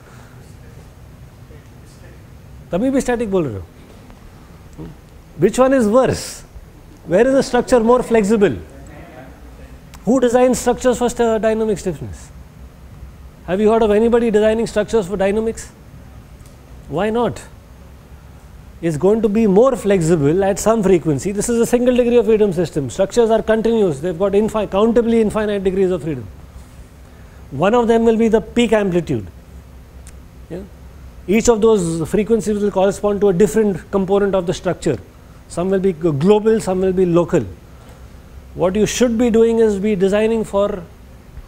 तभी भी static बोल रहे हो. Which one is worse? Where is the structure more flexible? Who designs structures for dynamic stiffness? Have you heard of anybody designing structures for dynamics? Why not? It's going to be more flexible at some frequency. This is a single degree of freedom system. Structures are continuous. They've got countably infinite degrees of freedom. One of them will be the peak amplitude. Yeah? Each of those frequencies will correspond to a different component of the structure. Some will be global, some will be local. What you should be doing is be designing for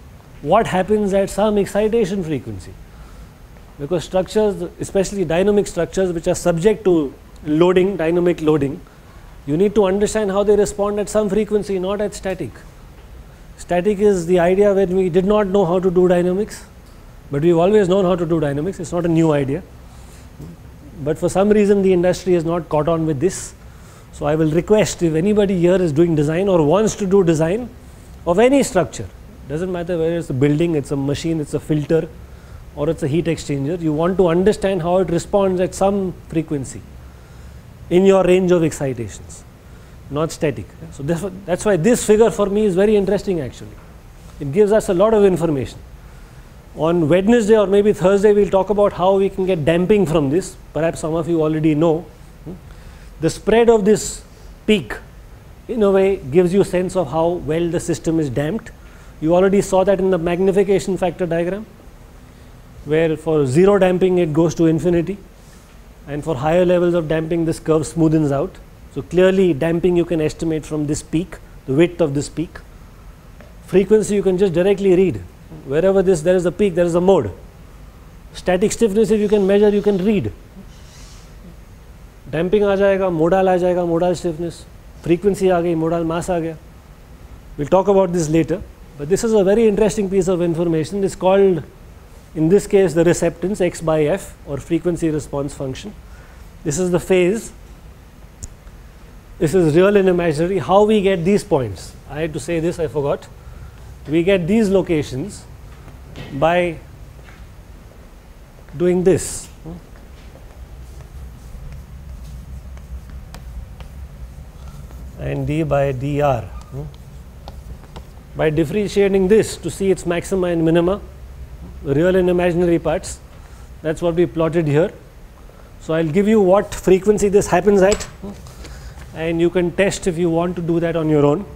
what happens at some excitation frequency. Because structures, especially dynamic structures which are subject to loading, dynamic loading, you need to understand how they respond at some frequency, not at static. Static is the idea when we did not know how to do dynamics, but we've always known how to do dynamics. It's not a new idea. But for some reason the industry has not caught on with this. So I will request, if anybody here is doing design or wants to do design of any structure, doesn't matter whether it's a building, it's a machine, it's a filter, or it's a heat exchanger, you want to understand how it responds at some frequency in your range of excitations, not static. So that's why this figure for me is very interesting actually. It gives us a lot of information. On Wednesday or maybe Thursday we'll talk about how we can get damping from this. Perhaps some of you already know. The spread of this peak in a way gives you a sense of how well the system is damped. You already saw that in the magnification factor diagram, where for zero damping it goes to infinity, and for higher levels of damping this curve smoothens out. So clearly damping you can estimate from this peak, the width of this peak. Frequency you can just directly read. Wherever there is a peak, there is a mode. Static stiffness, if you can measure, you can read. Damping आ जाएगा, modal stiffness. Frequency आ गई, modal mass आ गया. We'll talk about this later. But this is a very interesting piece of information. It's called, in this case, the receptance x by f, or frequency response function. This is the phase. This is real and imaginary. How we get these points? I had to say this, I forgot. We get these locations by doing this. And d by dr. By differentiating this to see its maxima and minima, real and imaginary parts. That's what we plotted here. So I'll give you what frequency this happens at, and you can test if you want to do that on your own.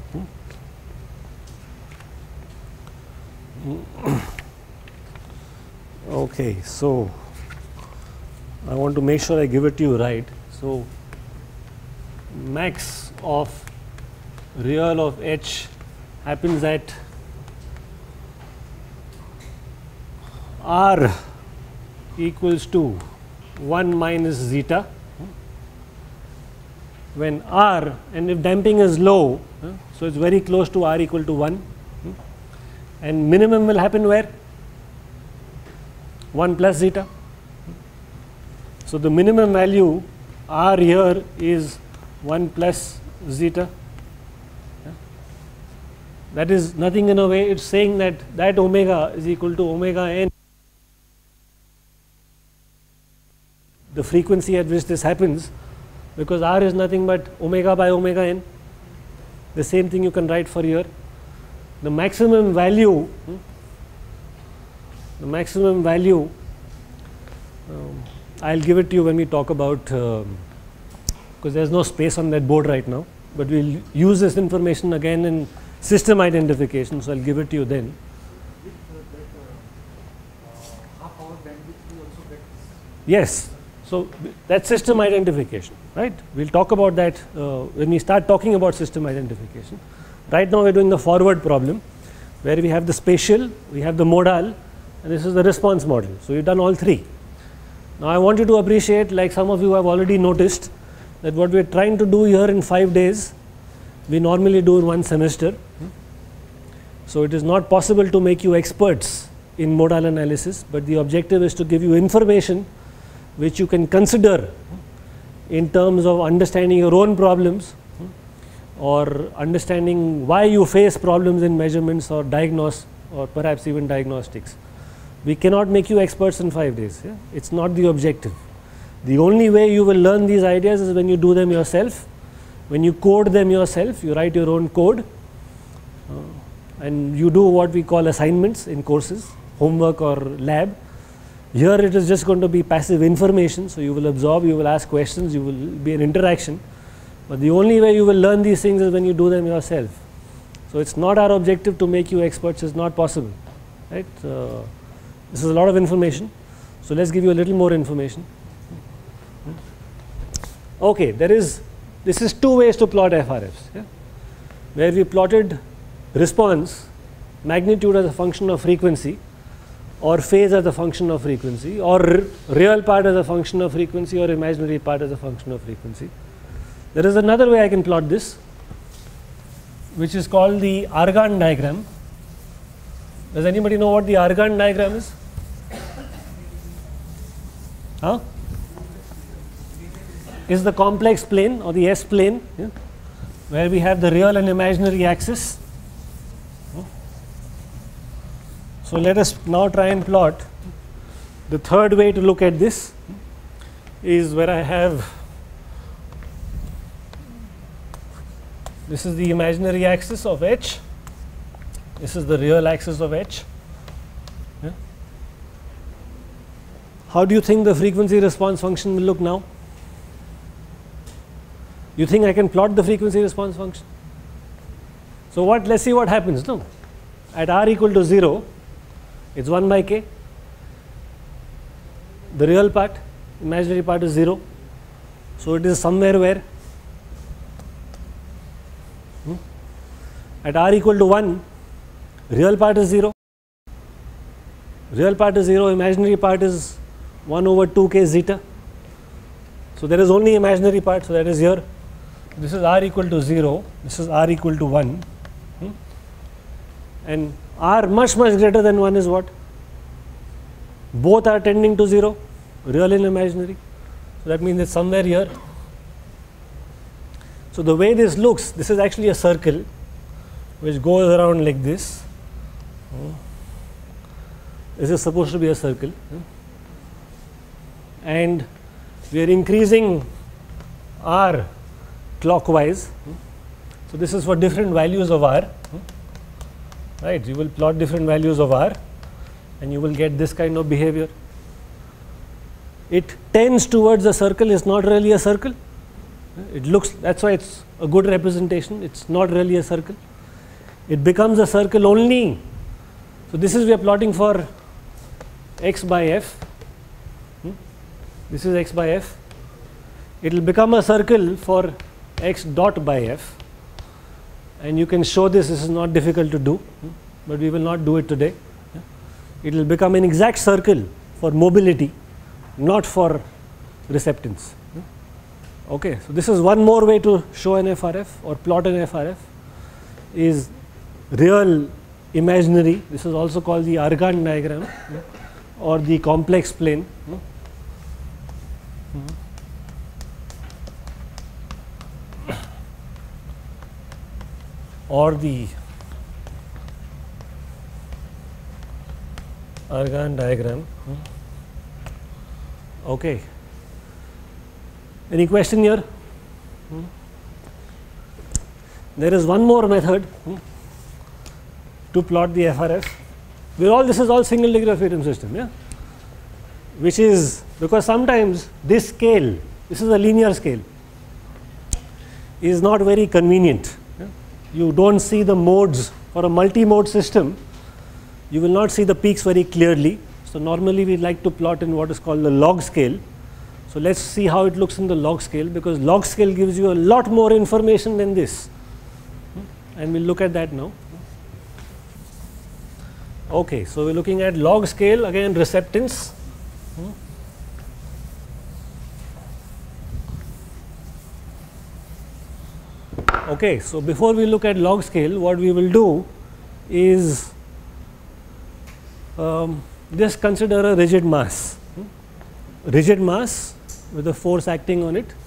Okay, so I want to make sure I give it to you right. So max of real of h happens at r equals to 1 minus zeta, when r, and if damping is low, so it's very close to r equal to 1, and minimum will happen where? 1 plus zeta. So the minimum value r here is 1 plus zeta. That is nothing in a way, it's saying that omega is equal to omega n. The frequency at which this happens, because r is nothing but omega by omega n. The same thing you can write for here. The maximum value, I'll give it to you when we talk about, because there's no space on that board right now, but we'll use this information again in system identification, so I'll give it to you then. Yes, so that's system identification, right? We'll talk about that when we start talking about system identification. Right now we're doing the forward problem, where we have the spatial, we have the modal, and this is the response model. So we've done all three. Now I want you to appreciate, like some of you have already noticed, that what we're trying to do here in 5 days, we normally do in 1 semester. So it is not possible to make you experts in modal analysis, but the objective is to give you information which you can consider in terms of understanding your own problems, or understanding why you face problems in measurements or diagnose, or perhaps even diagnostics. We cannot make you experts in 5 days. Yeah? It's not the objective. The only way you will learn these ideas is when you do them yourself. When you code them yourself, you write your own code, and you do what we call assignments in courses, homework or lab. Here it is just going to be passive information, so you will absorb, you will ask questions, you will be an interaction. But the only way you will learn these things is when you do them yourself. So it's not our objective to make you experts, it's not possible, right? This is a lot of information, so let's give you a little more information. Okay, this is 2 ways to plot FRFs, yeah? Where we plotted response magnitude as a function of frequency, or phase as a function of frequency, or real part as a function of frequency, or imaginary part as a function of frequency. There is another way I can plot this, which is called the Argand diagram. Does anybody know what the Argand diagram is? Huh? Is the complex plane or the S plane, yeah, where we have the real and imaginary axis. So let us now try and plot. The third way to look at this is where I have, this is the imaginary axis of H, this is the real axis of H. Yeah. How do you think the frequency response function will look now? You think I can plot the frequency response function? So what, let's see what happens. No, at r equal to 0, it's 1 by k. The real part, imaginary part is 0. So it is somewhere where at r equal to 1, real part is 0. Real part is 0, imaginary part is 1 over 2k zeta. So there is only imaginary part, so that is here. This is r equal to 0, this is r equal to 1. And r much greater than 1 is what? Both are tending to 0, real and imaginary. So that means it's somewhere here. So the way this looks, this is actually a circle which goes around like this. This is supposed to be a circle. And we are increasing r clockwise. So this is for different values of r. Right, you will plot different values of r and you will get this kind of behavior. It tends towards a circle, is not really a circle. It looks, that's why it's a good representation, it's not really a circle. It becomes a circle only. So this is, we are plotting for x by f. This is x by f. It will become a circle for x dot by f. And you can show this, this is not difficult to do, but we will not do it today. It will become an exact circle for mobility, not for receptance. Okay, so this is one more way to show an FRF or plot an FRF, is real imaginary. This is also called the Argand diagram or the complex plane. Or the Argand diagram. Okay. Any question here? There is one more method to plot the FRF. This is all single degree of freedom system, yeah? Which is, because sometimes this scale, this is a linear scale, is not very convenient. You don't see the modes for a multi-mode system. You will not see the peaks very clearly. So normally we like to plot in what is called the log scale. So let's see how it looks in the log scale, because log scale gives you a lot more information than this. And we'll look at that now. Okay, so we're looking at log scale, again receptance. Okay, so before we look at log scale, what we will do is just consider a rigid mass. Rigid mass with a force acting on it.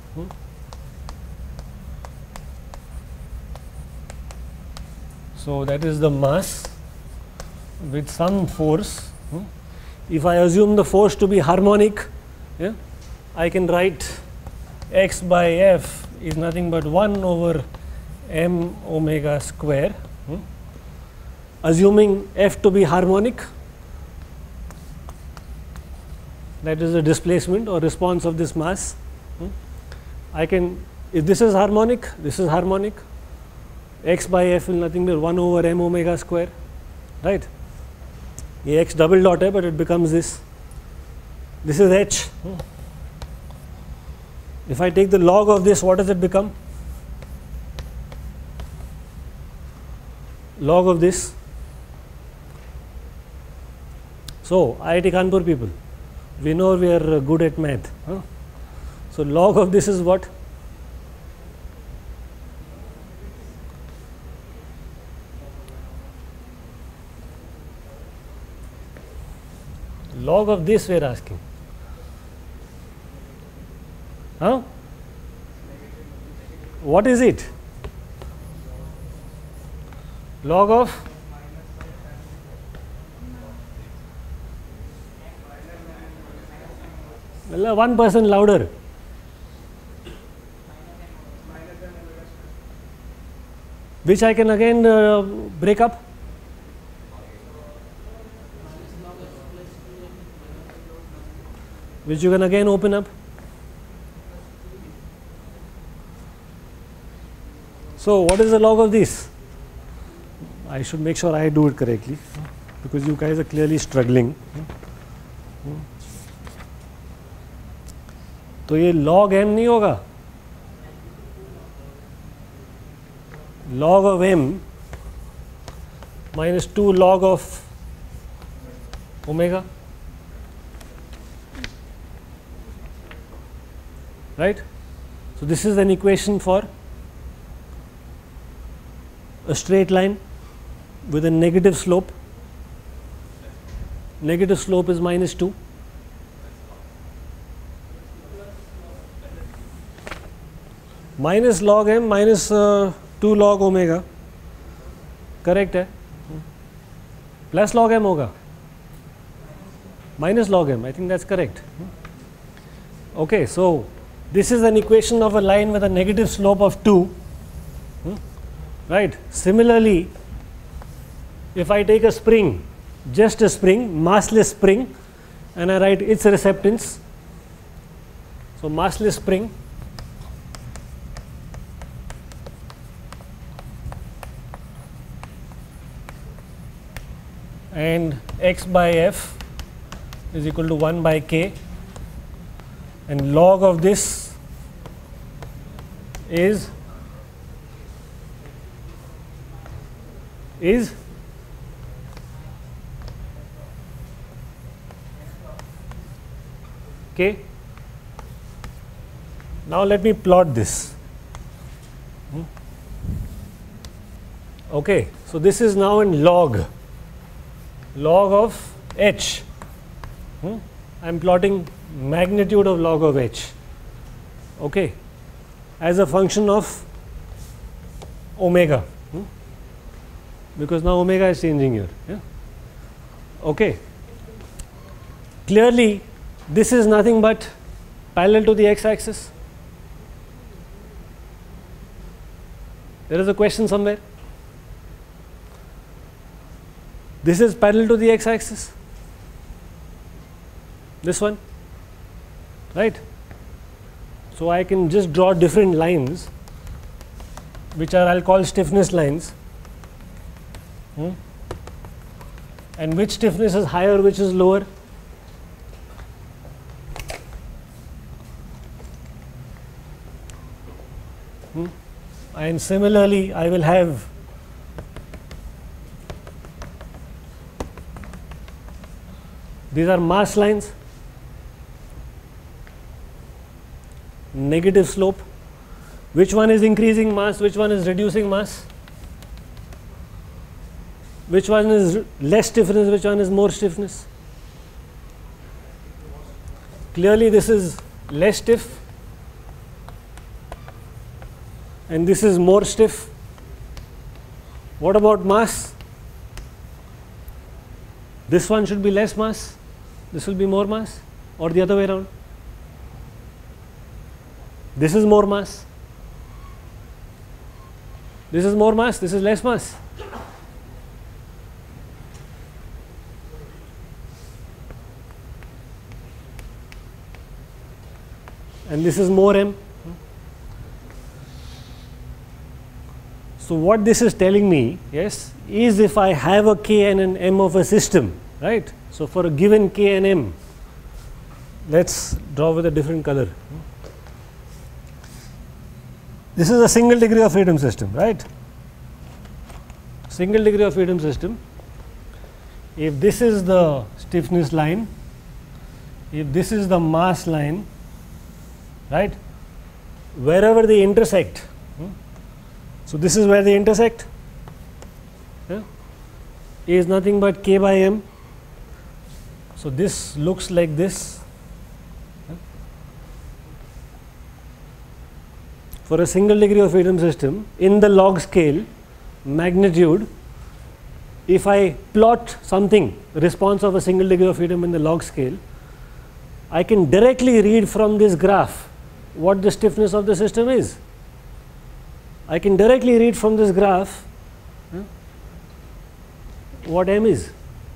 So that is the mass with some force. If I assume the force to be harmonic, yeah, I can write x by f is nothing but 1 over m omega square. Assuming f to be harmonic, that is the displacement or response of this mass. I can, if this is harmonic, x by f will nothing but 1 over m omega square, right? The x double dot hai, but it becomes this. This is h. If I take the log of this, what does it become? Log of this So, IIT Kanpur people, we know we are good at math. Huh? So, log of this is what? Log of this we are asking. Huh? What is it? Log of one person louder. Which I can again break up. Which you can again open up. So, what is the log of this? I should make sure I do it correctly, because you guys are clearly struggling. तो ये log m नहीं होगा, log of m minus 2 log of omega, right? So this is an equation for a straight line with a negative slope. Negative slope is minus 2. Minus log m minus 2 log omega, correct है? Plus log m होगा, minus log m, I think that's correct. Okay, so this is an equation of a line with a negative slope of 2, right? Similarly, if I take a spring, just a spring, massless spring, and I write its receptance, so massless spring, and x by f is equal to 1 by k, and log of this is k. Now let me plot this. Okay, so this is now in log of h. I am plotting magnitude of log of h, okay, as a function of omega, because now omega is changing here. Yeah? Okay. Clearly, this is nothing but parallel to the x-axis. There is a question somewhere. This is parallel to the x-axis. This one, right? So I can just draw different lines, which are I'll call stiffness lines. And which stiffness is higher, which is lower? And similarly, I will have these are mass lines, negative slope. Which one is increasing mass, which one is reducing mass? Which one is less stiffness, which one is more stiffness? Clearly this is less stiff and this is more stiff. What about mass? This one should be less mass, this will be more mass, or the other way around? This is more mass, this is more mass, this is less mass. And this is more m. So what this is telling me, yes, is if I have a k and an m of a system, right? So for a given k and m, let's draw with a different color. This is a single degree of freedom system, right? Single degree of freedom system. if this is the stiffness line, if this is the mass line, right, wherever they intersect, so this is where they intersect, yeah, is nothing but k by m. So this looks like this. For a single degree of freedom system in the log scale magnitude, if I plot something, response of a single degree of freedom in the log scale, I can directly read from this graph what the stiffness of the system is. I can directly read from this graph what m is.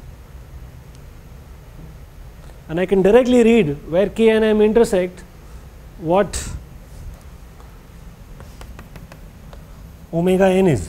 And I can directly read where k and m intersect what omega n is.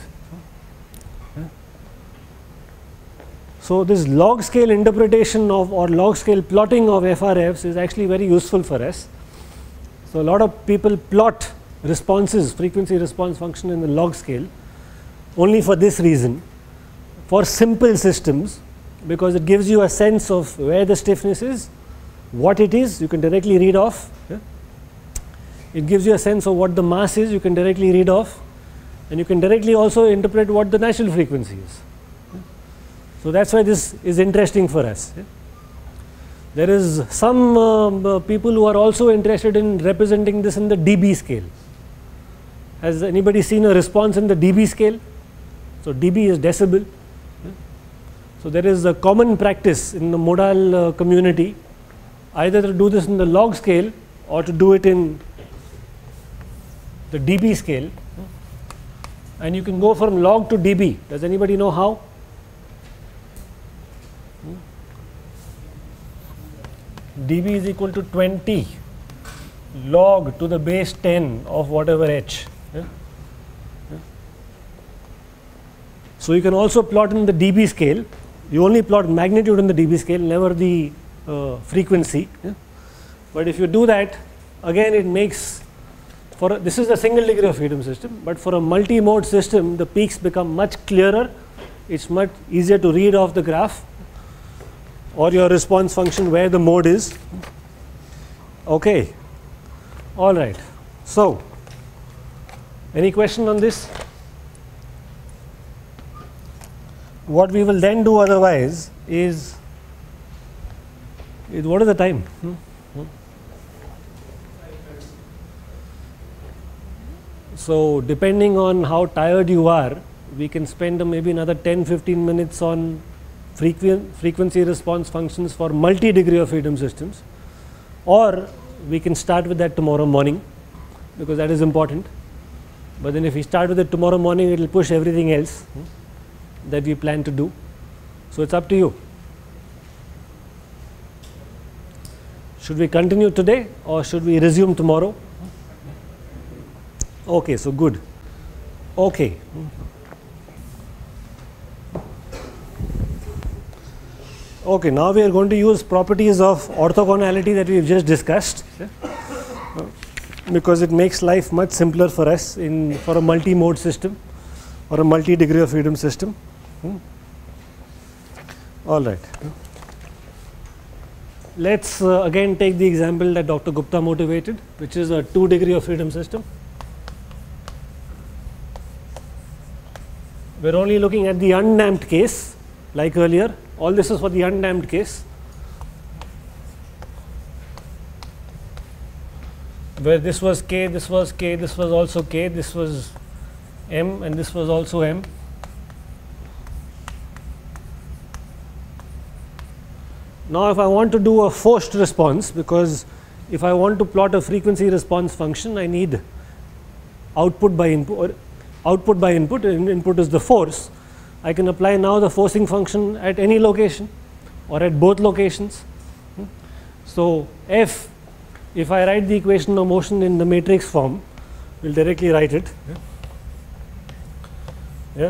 So this log scale interpretation of or log scale plotting of FRFs is actually very useful for us. So a lot of people plot responses, frequency response function in the log scale only for this reason, for simple systems, because it gives you a sense of where the stiffness is, what it is, you can directly read off. Yeah? It gives you a sense of what the mass is, you can directly read off, and you can directly also interpret what the natural frequency is. Yeah? So that's why this is interesting for us. Yeah? There is some people who are also interested in representing this in the dB scale. Has anybody seen a response in the dB scale? So dB is decibel. Yeah? So there is a common practice in the modal community either to do this in the log scale or to do it in the dB scale. And you can go from log to dB. Does anybody know how? dB is equal to 20 log to the base 10 of whatever h. Yeah? Yeah. So you can also plot in the dB scale. You only plot magnitude in the dB scale, never the frequency. Yeah? But if you do that, again it makes, for this is a single degree of freedom system, but for a multi-mode system the peaks become much clearer. It's much easier to read off the graph or your response function where the mode is. Okay, all right. So, any question on this? What we will then do otherwise is what is the time? So, depending on how tired you are, we can spend maybe another 10-15 minutes on frequency response functions for multi-degree of freedom systems, or we can start with that tomorrow morning because that is important. But then if we start with it tomorrow morning, it will push everything else that we plan to do. So it's up to you. Should we continue today or should we resume tomorrow? Okay, so good. Okay. Okay, now we are going to use properties of orthogonality that we have just discussed, because it makes life much simpler for us for a multi-mode system or a multi-degree of freedom system. All right. Let's again take the example that Dr. Gupta motivated, which is a 2-degree of freedom system. We are only looking at the undamped case like earlier. All this is for the undamped case, where this was k, this was k, this was also k, this was m, and this was also m. Now if I want to do a forced response, because if I want to plot a frequency response function, I need output by input, and input is the force. I can apply now the forcing function at any location or at both locations. So f, if I write the equation of motion in the matrix form, we'll directly write it. Yeah.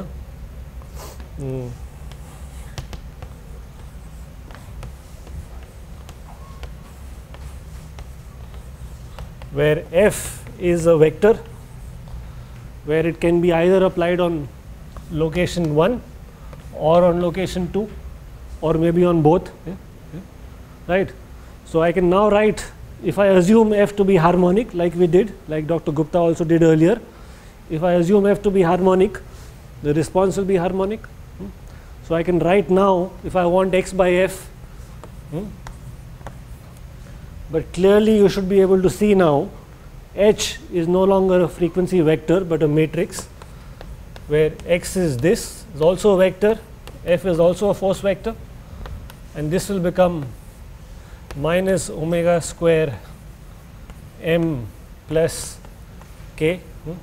Where f is a vector, where it can be either applied on location 1 or on location 2. or maybe on both, right? So I can now write, if I assume f to be harmonic like we did, like Dr. Gupta also did earlier, if I assume f to be harmonic, the response will be harmonic. So I can write now, if I want x by f, but clearly you should be able to see now h is no longer a frequency vector but a matrix, where x is this, is also a vector, f is also a force vector, and this will become minus omega square m plus k.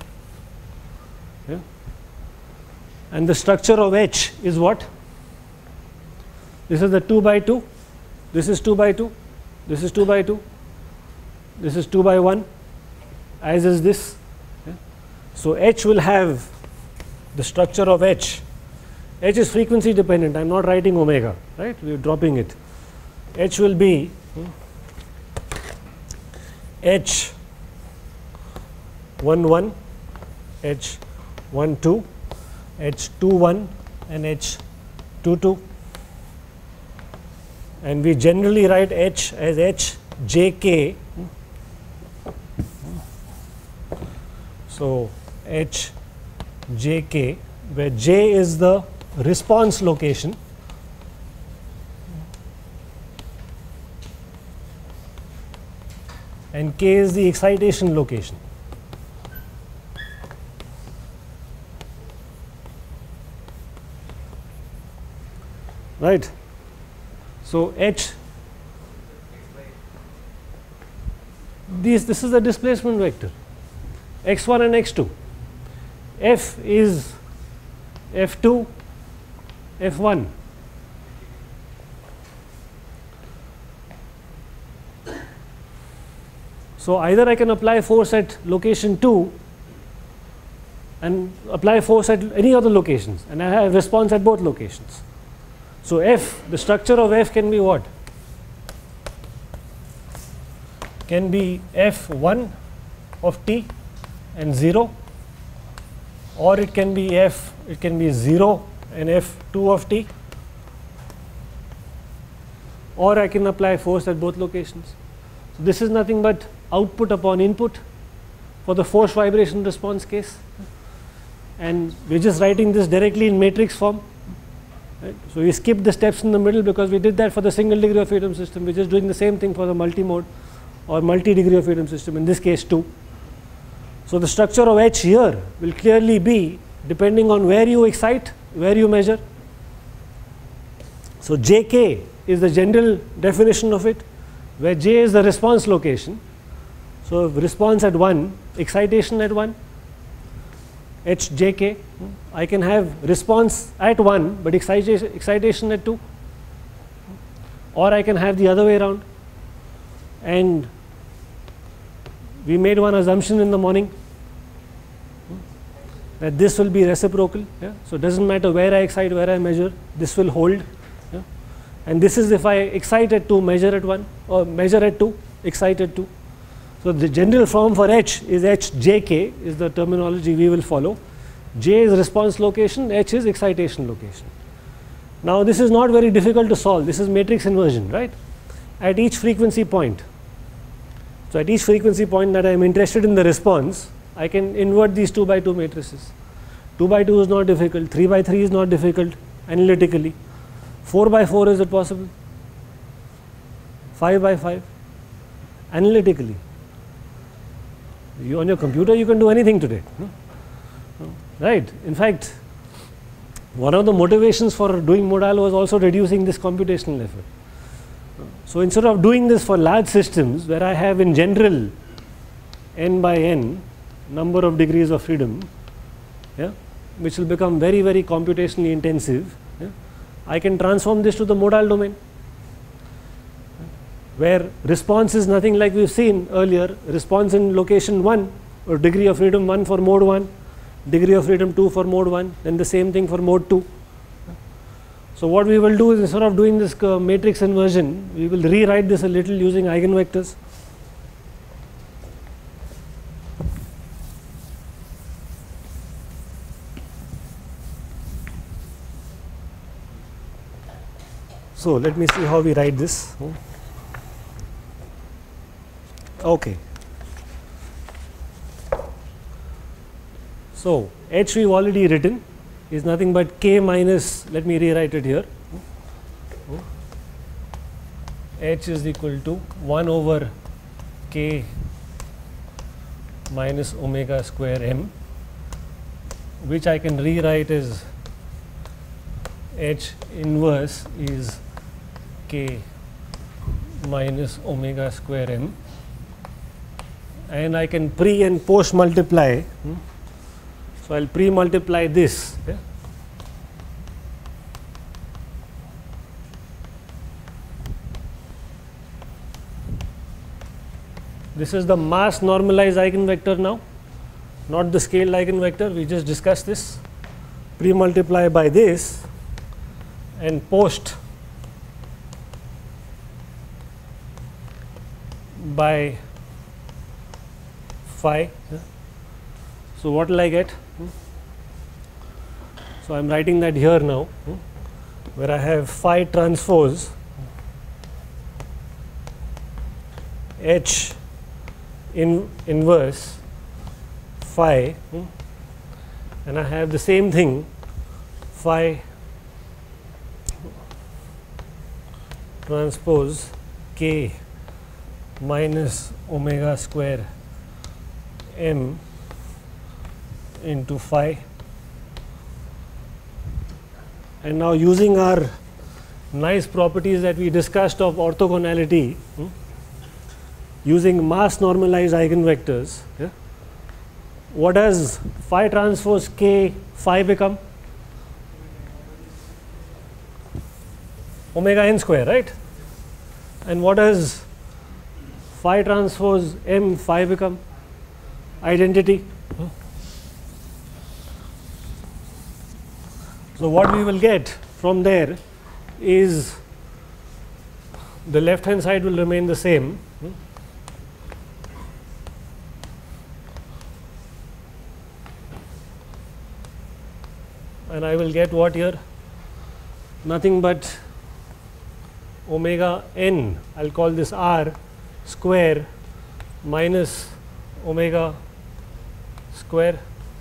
And the structure of h is what? This is the 2 by 2, this is 2 by 2, this is 2 by 2, this is 2 by 1, as is this. So h will have the structure of h. H is frequency dependent, I am not writing omega, right, we are dropping it. H will be h 1 1, h 1 2, h 2 1 and h 2 2, and we generally write h as h j k. So h j k, where j is the response location and k is the excitation location. Right. So h, this is the displacement vector, x1 and x2. F is f2, f1. So either I can apply force at location 2 and apply force at any other locations, and I have response at both locations. So f, the structure of f can be what? Can be f1 of t and 0, or it can be 0 and f2 of t, or I can apply force at both locations. So this is nothing but output upon input for the force vibration response case, and we are just writing this directly in matrix form. Right. So we skipped the steps in the middle because we did that for the single degree of freedom system. We are just doing the same thing for the multi-mode or multi-degree of freedom system, in this case 2. So the structure of h here will clearly be depending on where you excite, where you measure. So jk is the general definition of it, where j is the response location. So response at 1, excitation at 1, hjk. I can have response at 1 but excitation at 2, or I can have the other way around. And we made one assumption in the morning that this will be reciprocal. So it does not matter where I excite, where I measure, this will hold. And this is if I excite at 2, measure at 1, or measure at 2, excite at 2. So the general form for h is hjk is the terminology we will follow. J is response location, h is excitation location. Now this is not very difficult to solve, this is matrix inversion, right? At each frequency point. So at each frequency point that I am interested in the response, I can invert these 2 by 2 matrices. 2 by 2 is not difficult, 3 by 3 is not difficult analytically. 4 by 4 is it possible? 5 by 5 analytically. You on your computer you can do anything today. Right. In fact, one of the motivations for doing modal was also reducing this computational effort. So instead of doing this for large systems where I have in general n by n number of degrees of freedom, which will become very, very computationally intensive, I can transform this to the modal domain, where response is nothing like we have seen earlier. Response in location 1 or degree of freedom 1 for mode 1, degree of freedom 2 for mode 1, then the same thing for mode 2. So what we will do is, instead of doing this matrix inversion, we will rewrite this a little using eigenvectors. So let me see how we write this. Okay. So H we've already written is nothing but K minus, let me rewrite it here. H is equal to 1 over K minus omega square m, which I can rewrite as H inverse is K minus omega square m, and I can pre and post multiply. So I'll pre multiply this. Yeah. This is the mass normalized eigenvector now, not the scaled eigenvector. We just discussed this. Pre multiply by this and post by phi. Yeah. So what will I get? So I am writing that here now, where I have phi transpose H inverse phi, and I have the same thing, phi transpose K minus omega square m into phi. And now using our nice properties that we discussed of orthogonality, using mass normalized eigenvectors, yeah, what does phi transpose K phi become? Omega n square, right? And what does phi transpose m phi become? Identity. So what we will get from there is the left hand side will remain the same, and I will get what here? Nothing but omega n, I will call this r square minus omega square,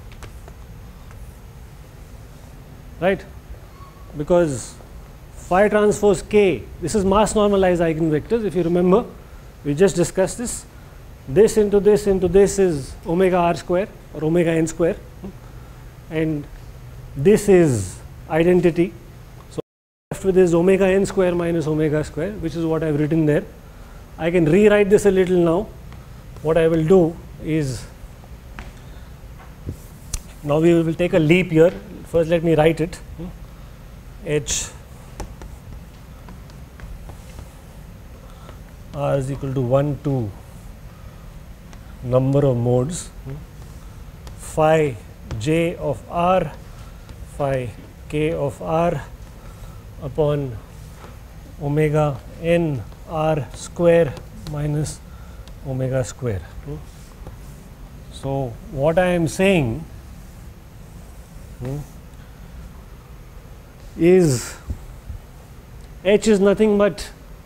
right? Because phi transpose K, this is mass normalized eigenvectors. If you remember, we just discussed this. This into this into this is omega r square or omega n square, and this is identity. So left with is omega n square minus omega square, which is what I have written there. I can rewrite this a little now. What I will do is, now we will take a leap here. First let me write it. H r is equal to 1 to number of modes, phi j of r, phi k of r upon omega n r square minus omega square. So what I am saying is H is nothing but,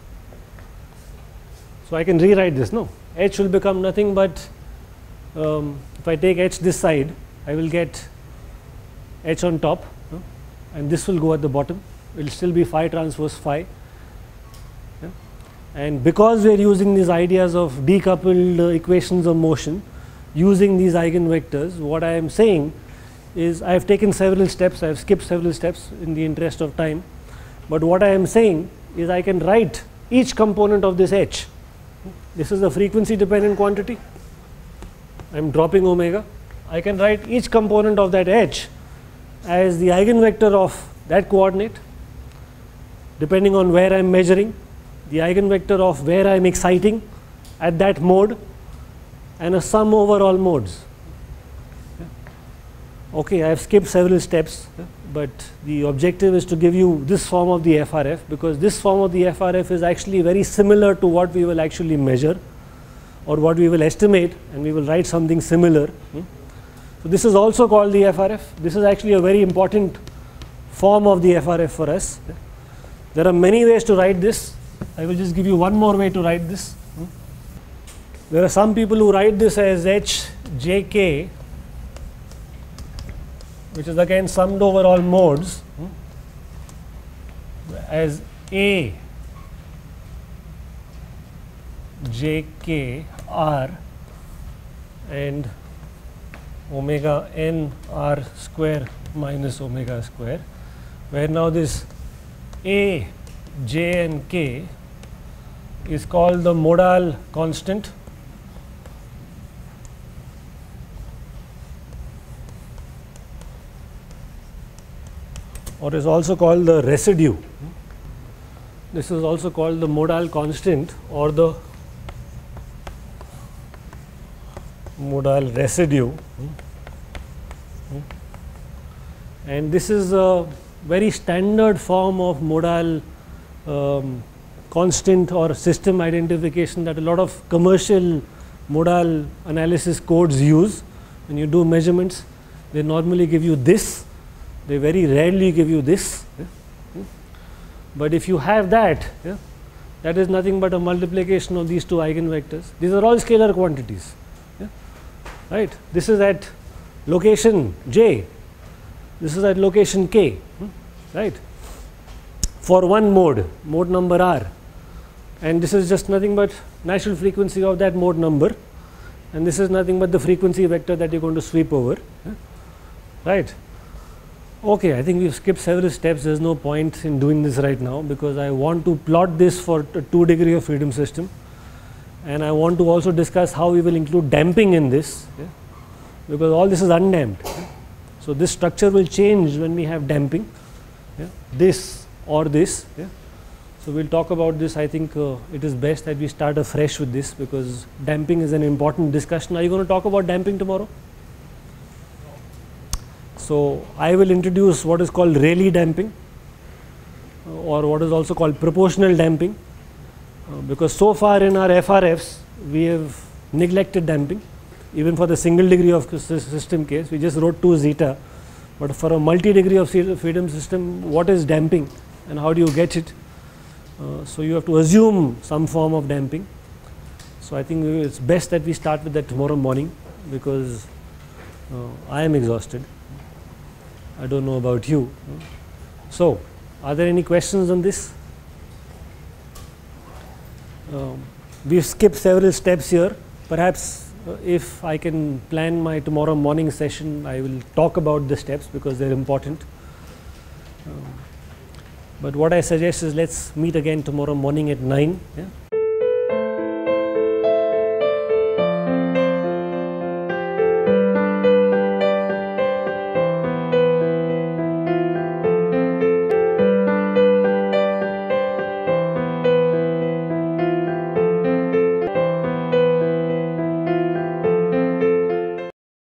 so I can rewrite this, no? H will become nothing but, if I take H this side, I will get H on top, and this will go at the bottom. It will still be phi transpose phi. Yeah? And because we are using these ideas of decoupled equations of motion, using these eigenvectors, what I am saying is I have taken several steps, I have skipped several steps in the interest of time, but what I am saying is I can write each component of this H. This is a frequency dependent quantity, I am dropping omega. I can write each component of that H as the eigenvector of that coordinate, depending on where I am measuring, the eigenvector of where I am exciting at that mode, and a sum over all modes. Okay, I have skipped several steps, but the objective is to give you this form of the FRF, because this form of the FRF is actually very similar to what we will actually measure or what we will estimate, and we will write something similar. So this is also called the FRF. This is actually a very important form of the FRF for us. There are many ways to write this. I will just give you one more way to write this. There are some people who write this as HJK, which is again summed over all modes, as A JK R and omega n R square minus omega square, where now this A, J and K is called the modal constant, or is also called the residue. This is also called the modal constant or the modal residue, and this is a very standard form of modal constant or system identification that a lot of commercial modal analysis codes use. When you do measurements, they normally give you this, they very rarely give you this, but if you have that, that is nothing but a multiplication of these two eigenvectors. These are all scalar quantities, right? This is at location J, this is at location K, right, for one mode, mode number R, and this is just nothing but natural frequency of that mode number, and this is nothing but the frequency vector that you are going to sweep over, right. Okay, I think we have skipped several steps. There is no point in doing this right now, because I want to plot this for a 2 degree of freedom system, and I want to also discuss how we will include damping in this, because all this is undamped. So this structure will change when we have damping, this or this. So we will talk about this. I think it is best that we start afresh with this, because damping is an important discussion. Are you going to talk about damping tomorrow? So I will introduce what is called Rayleigh damping, or what is also called proportional damping, because so far in our FRFs we have neglected damping. Even for the single degree of system case, we just wrote 2 zeta, but for a multi degree of freedom system, what is damping and how do you get it? So you have to assume some form of damping. So I think it's best that we start with that tomorrow morning, because I am exhausted. I don't know about you. So are there any questions on this? We've skipped several steps here. Perhaps if I can plan my tomorrow morning session, I will talk about the steps because they're important. But what I suggest is let's meet again tomorrow morning at 9.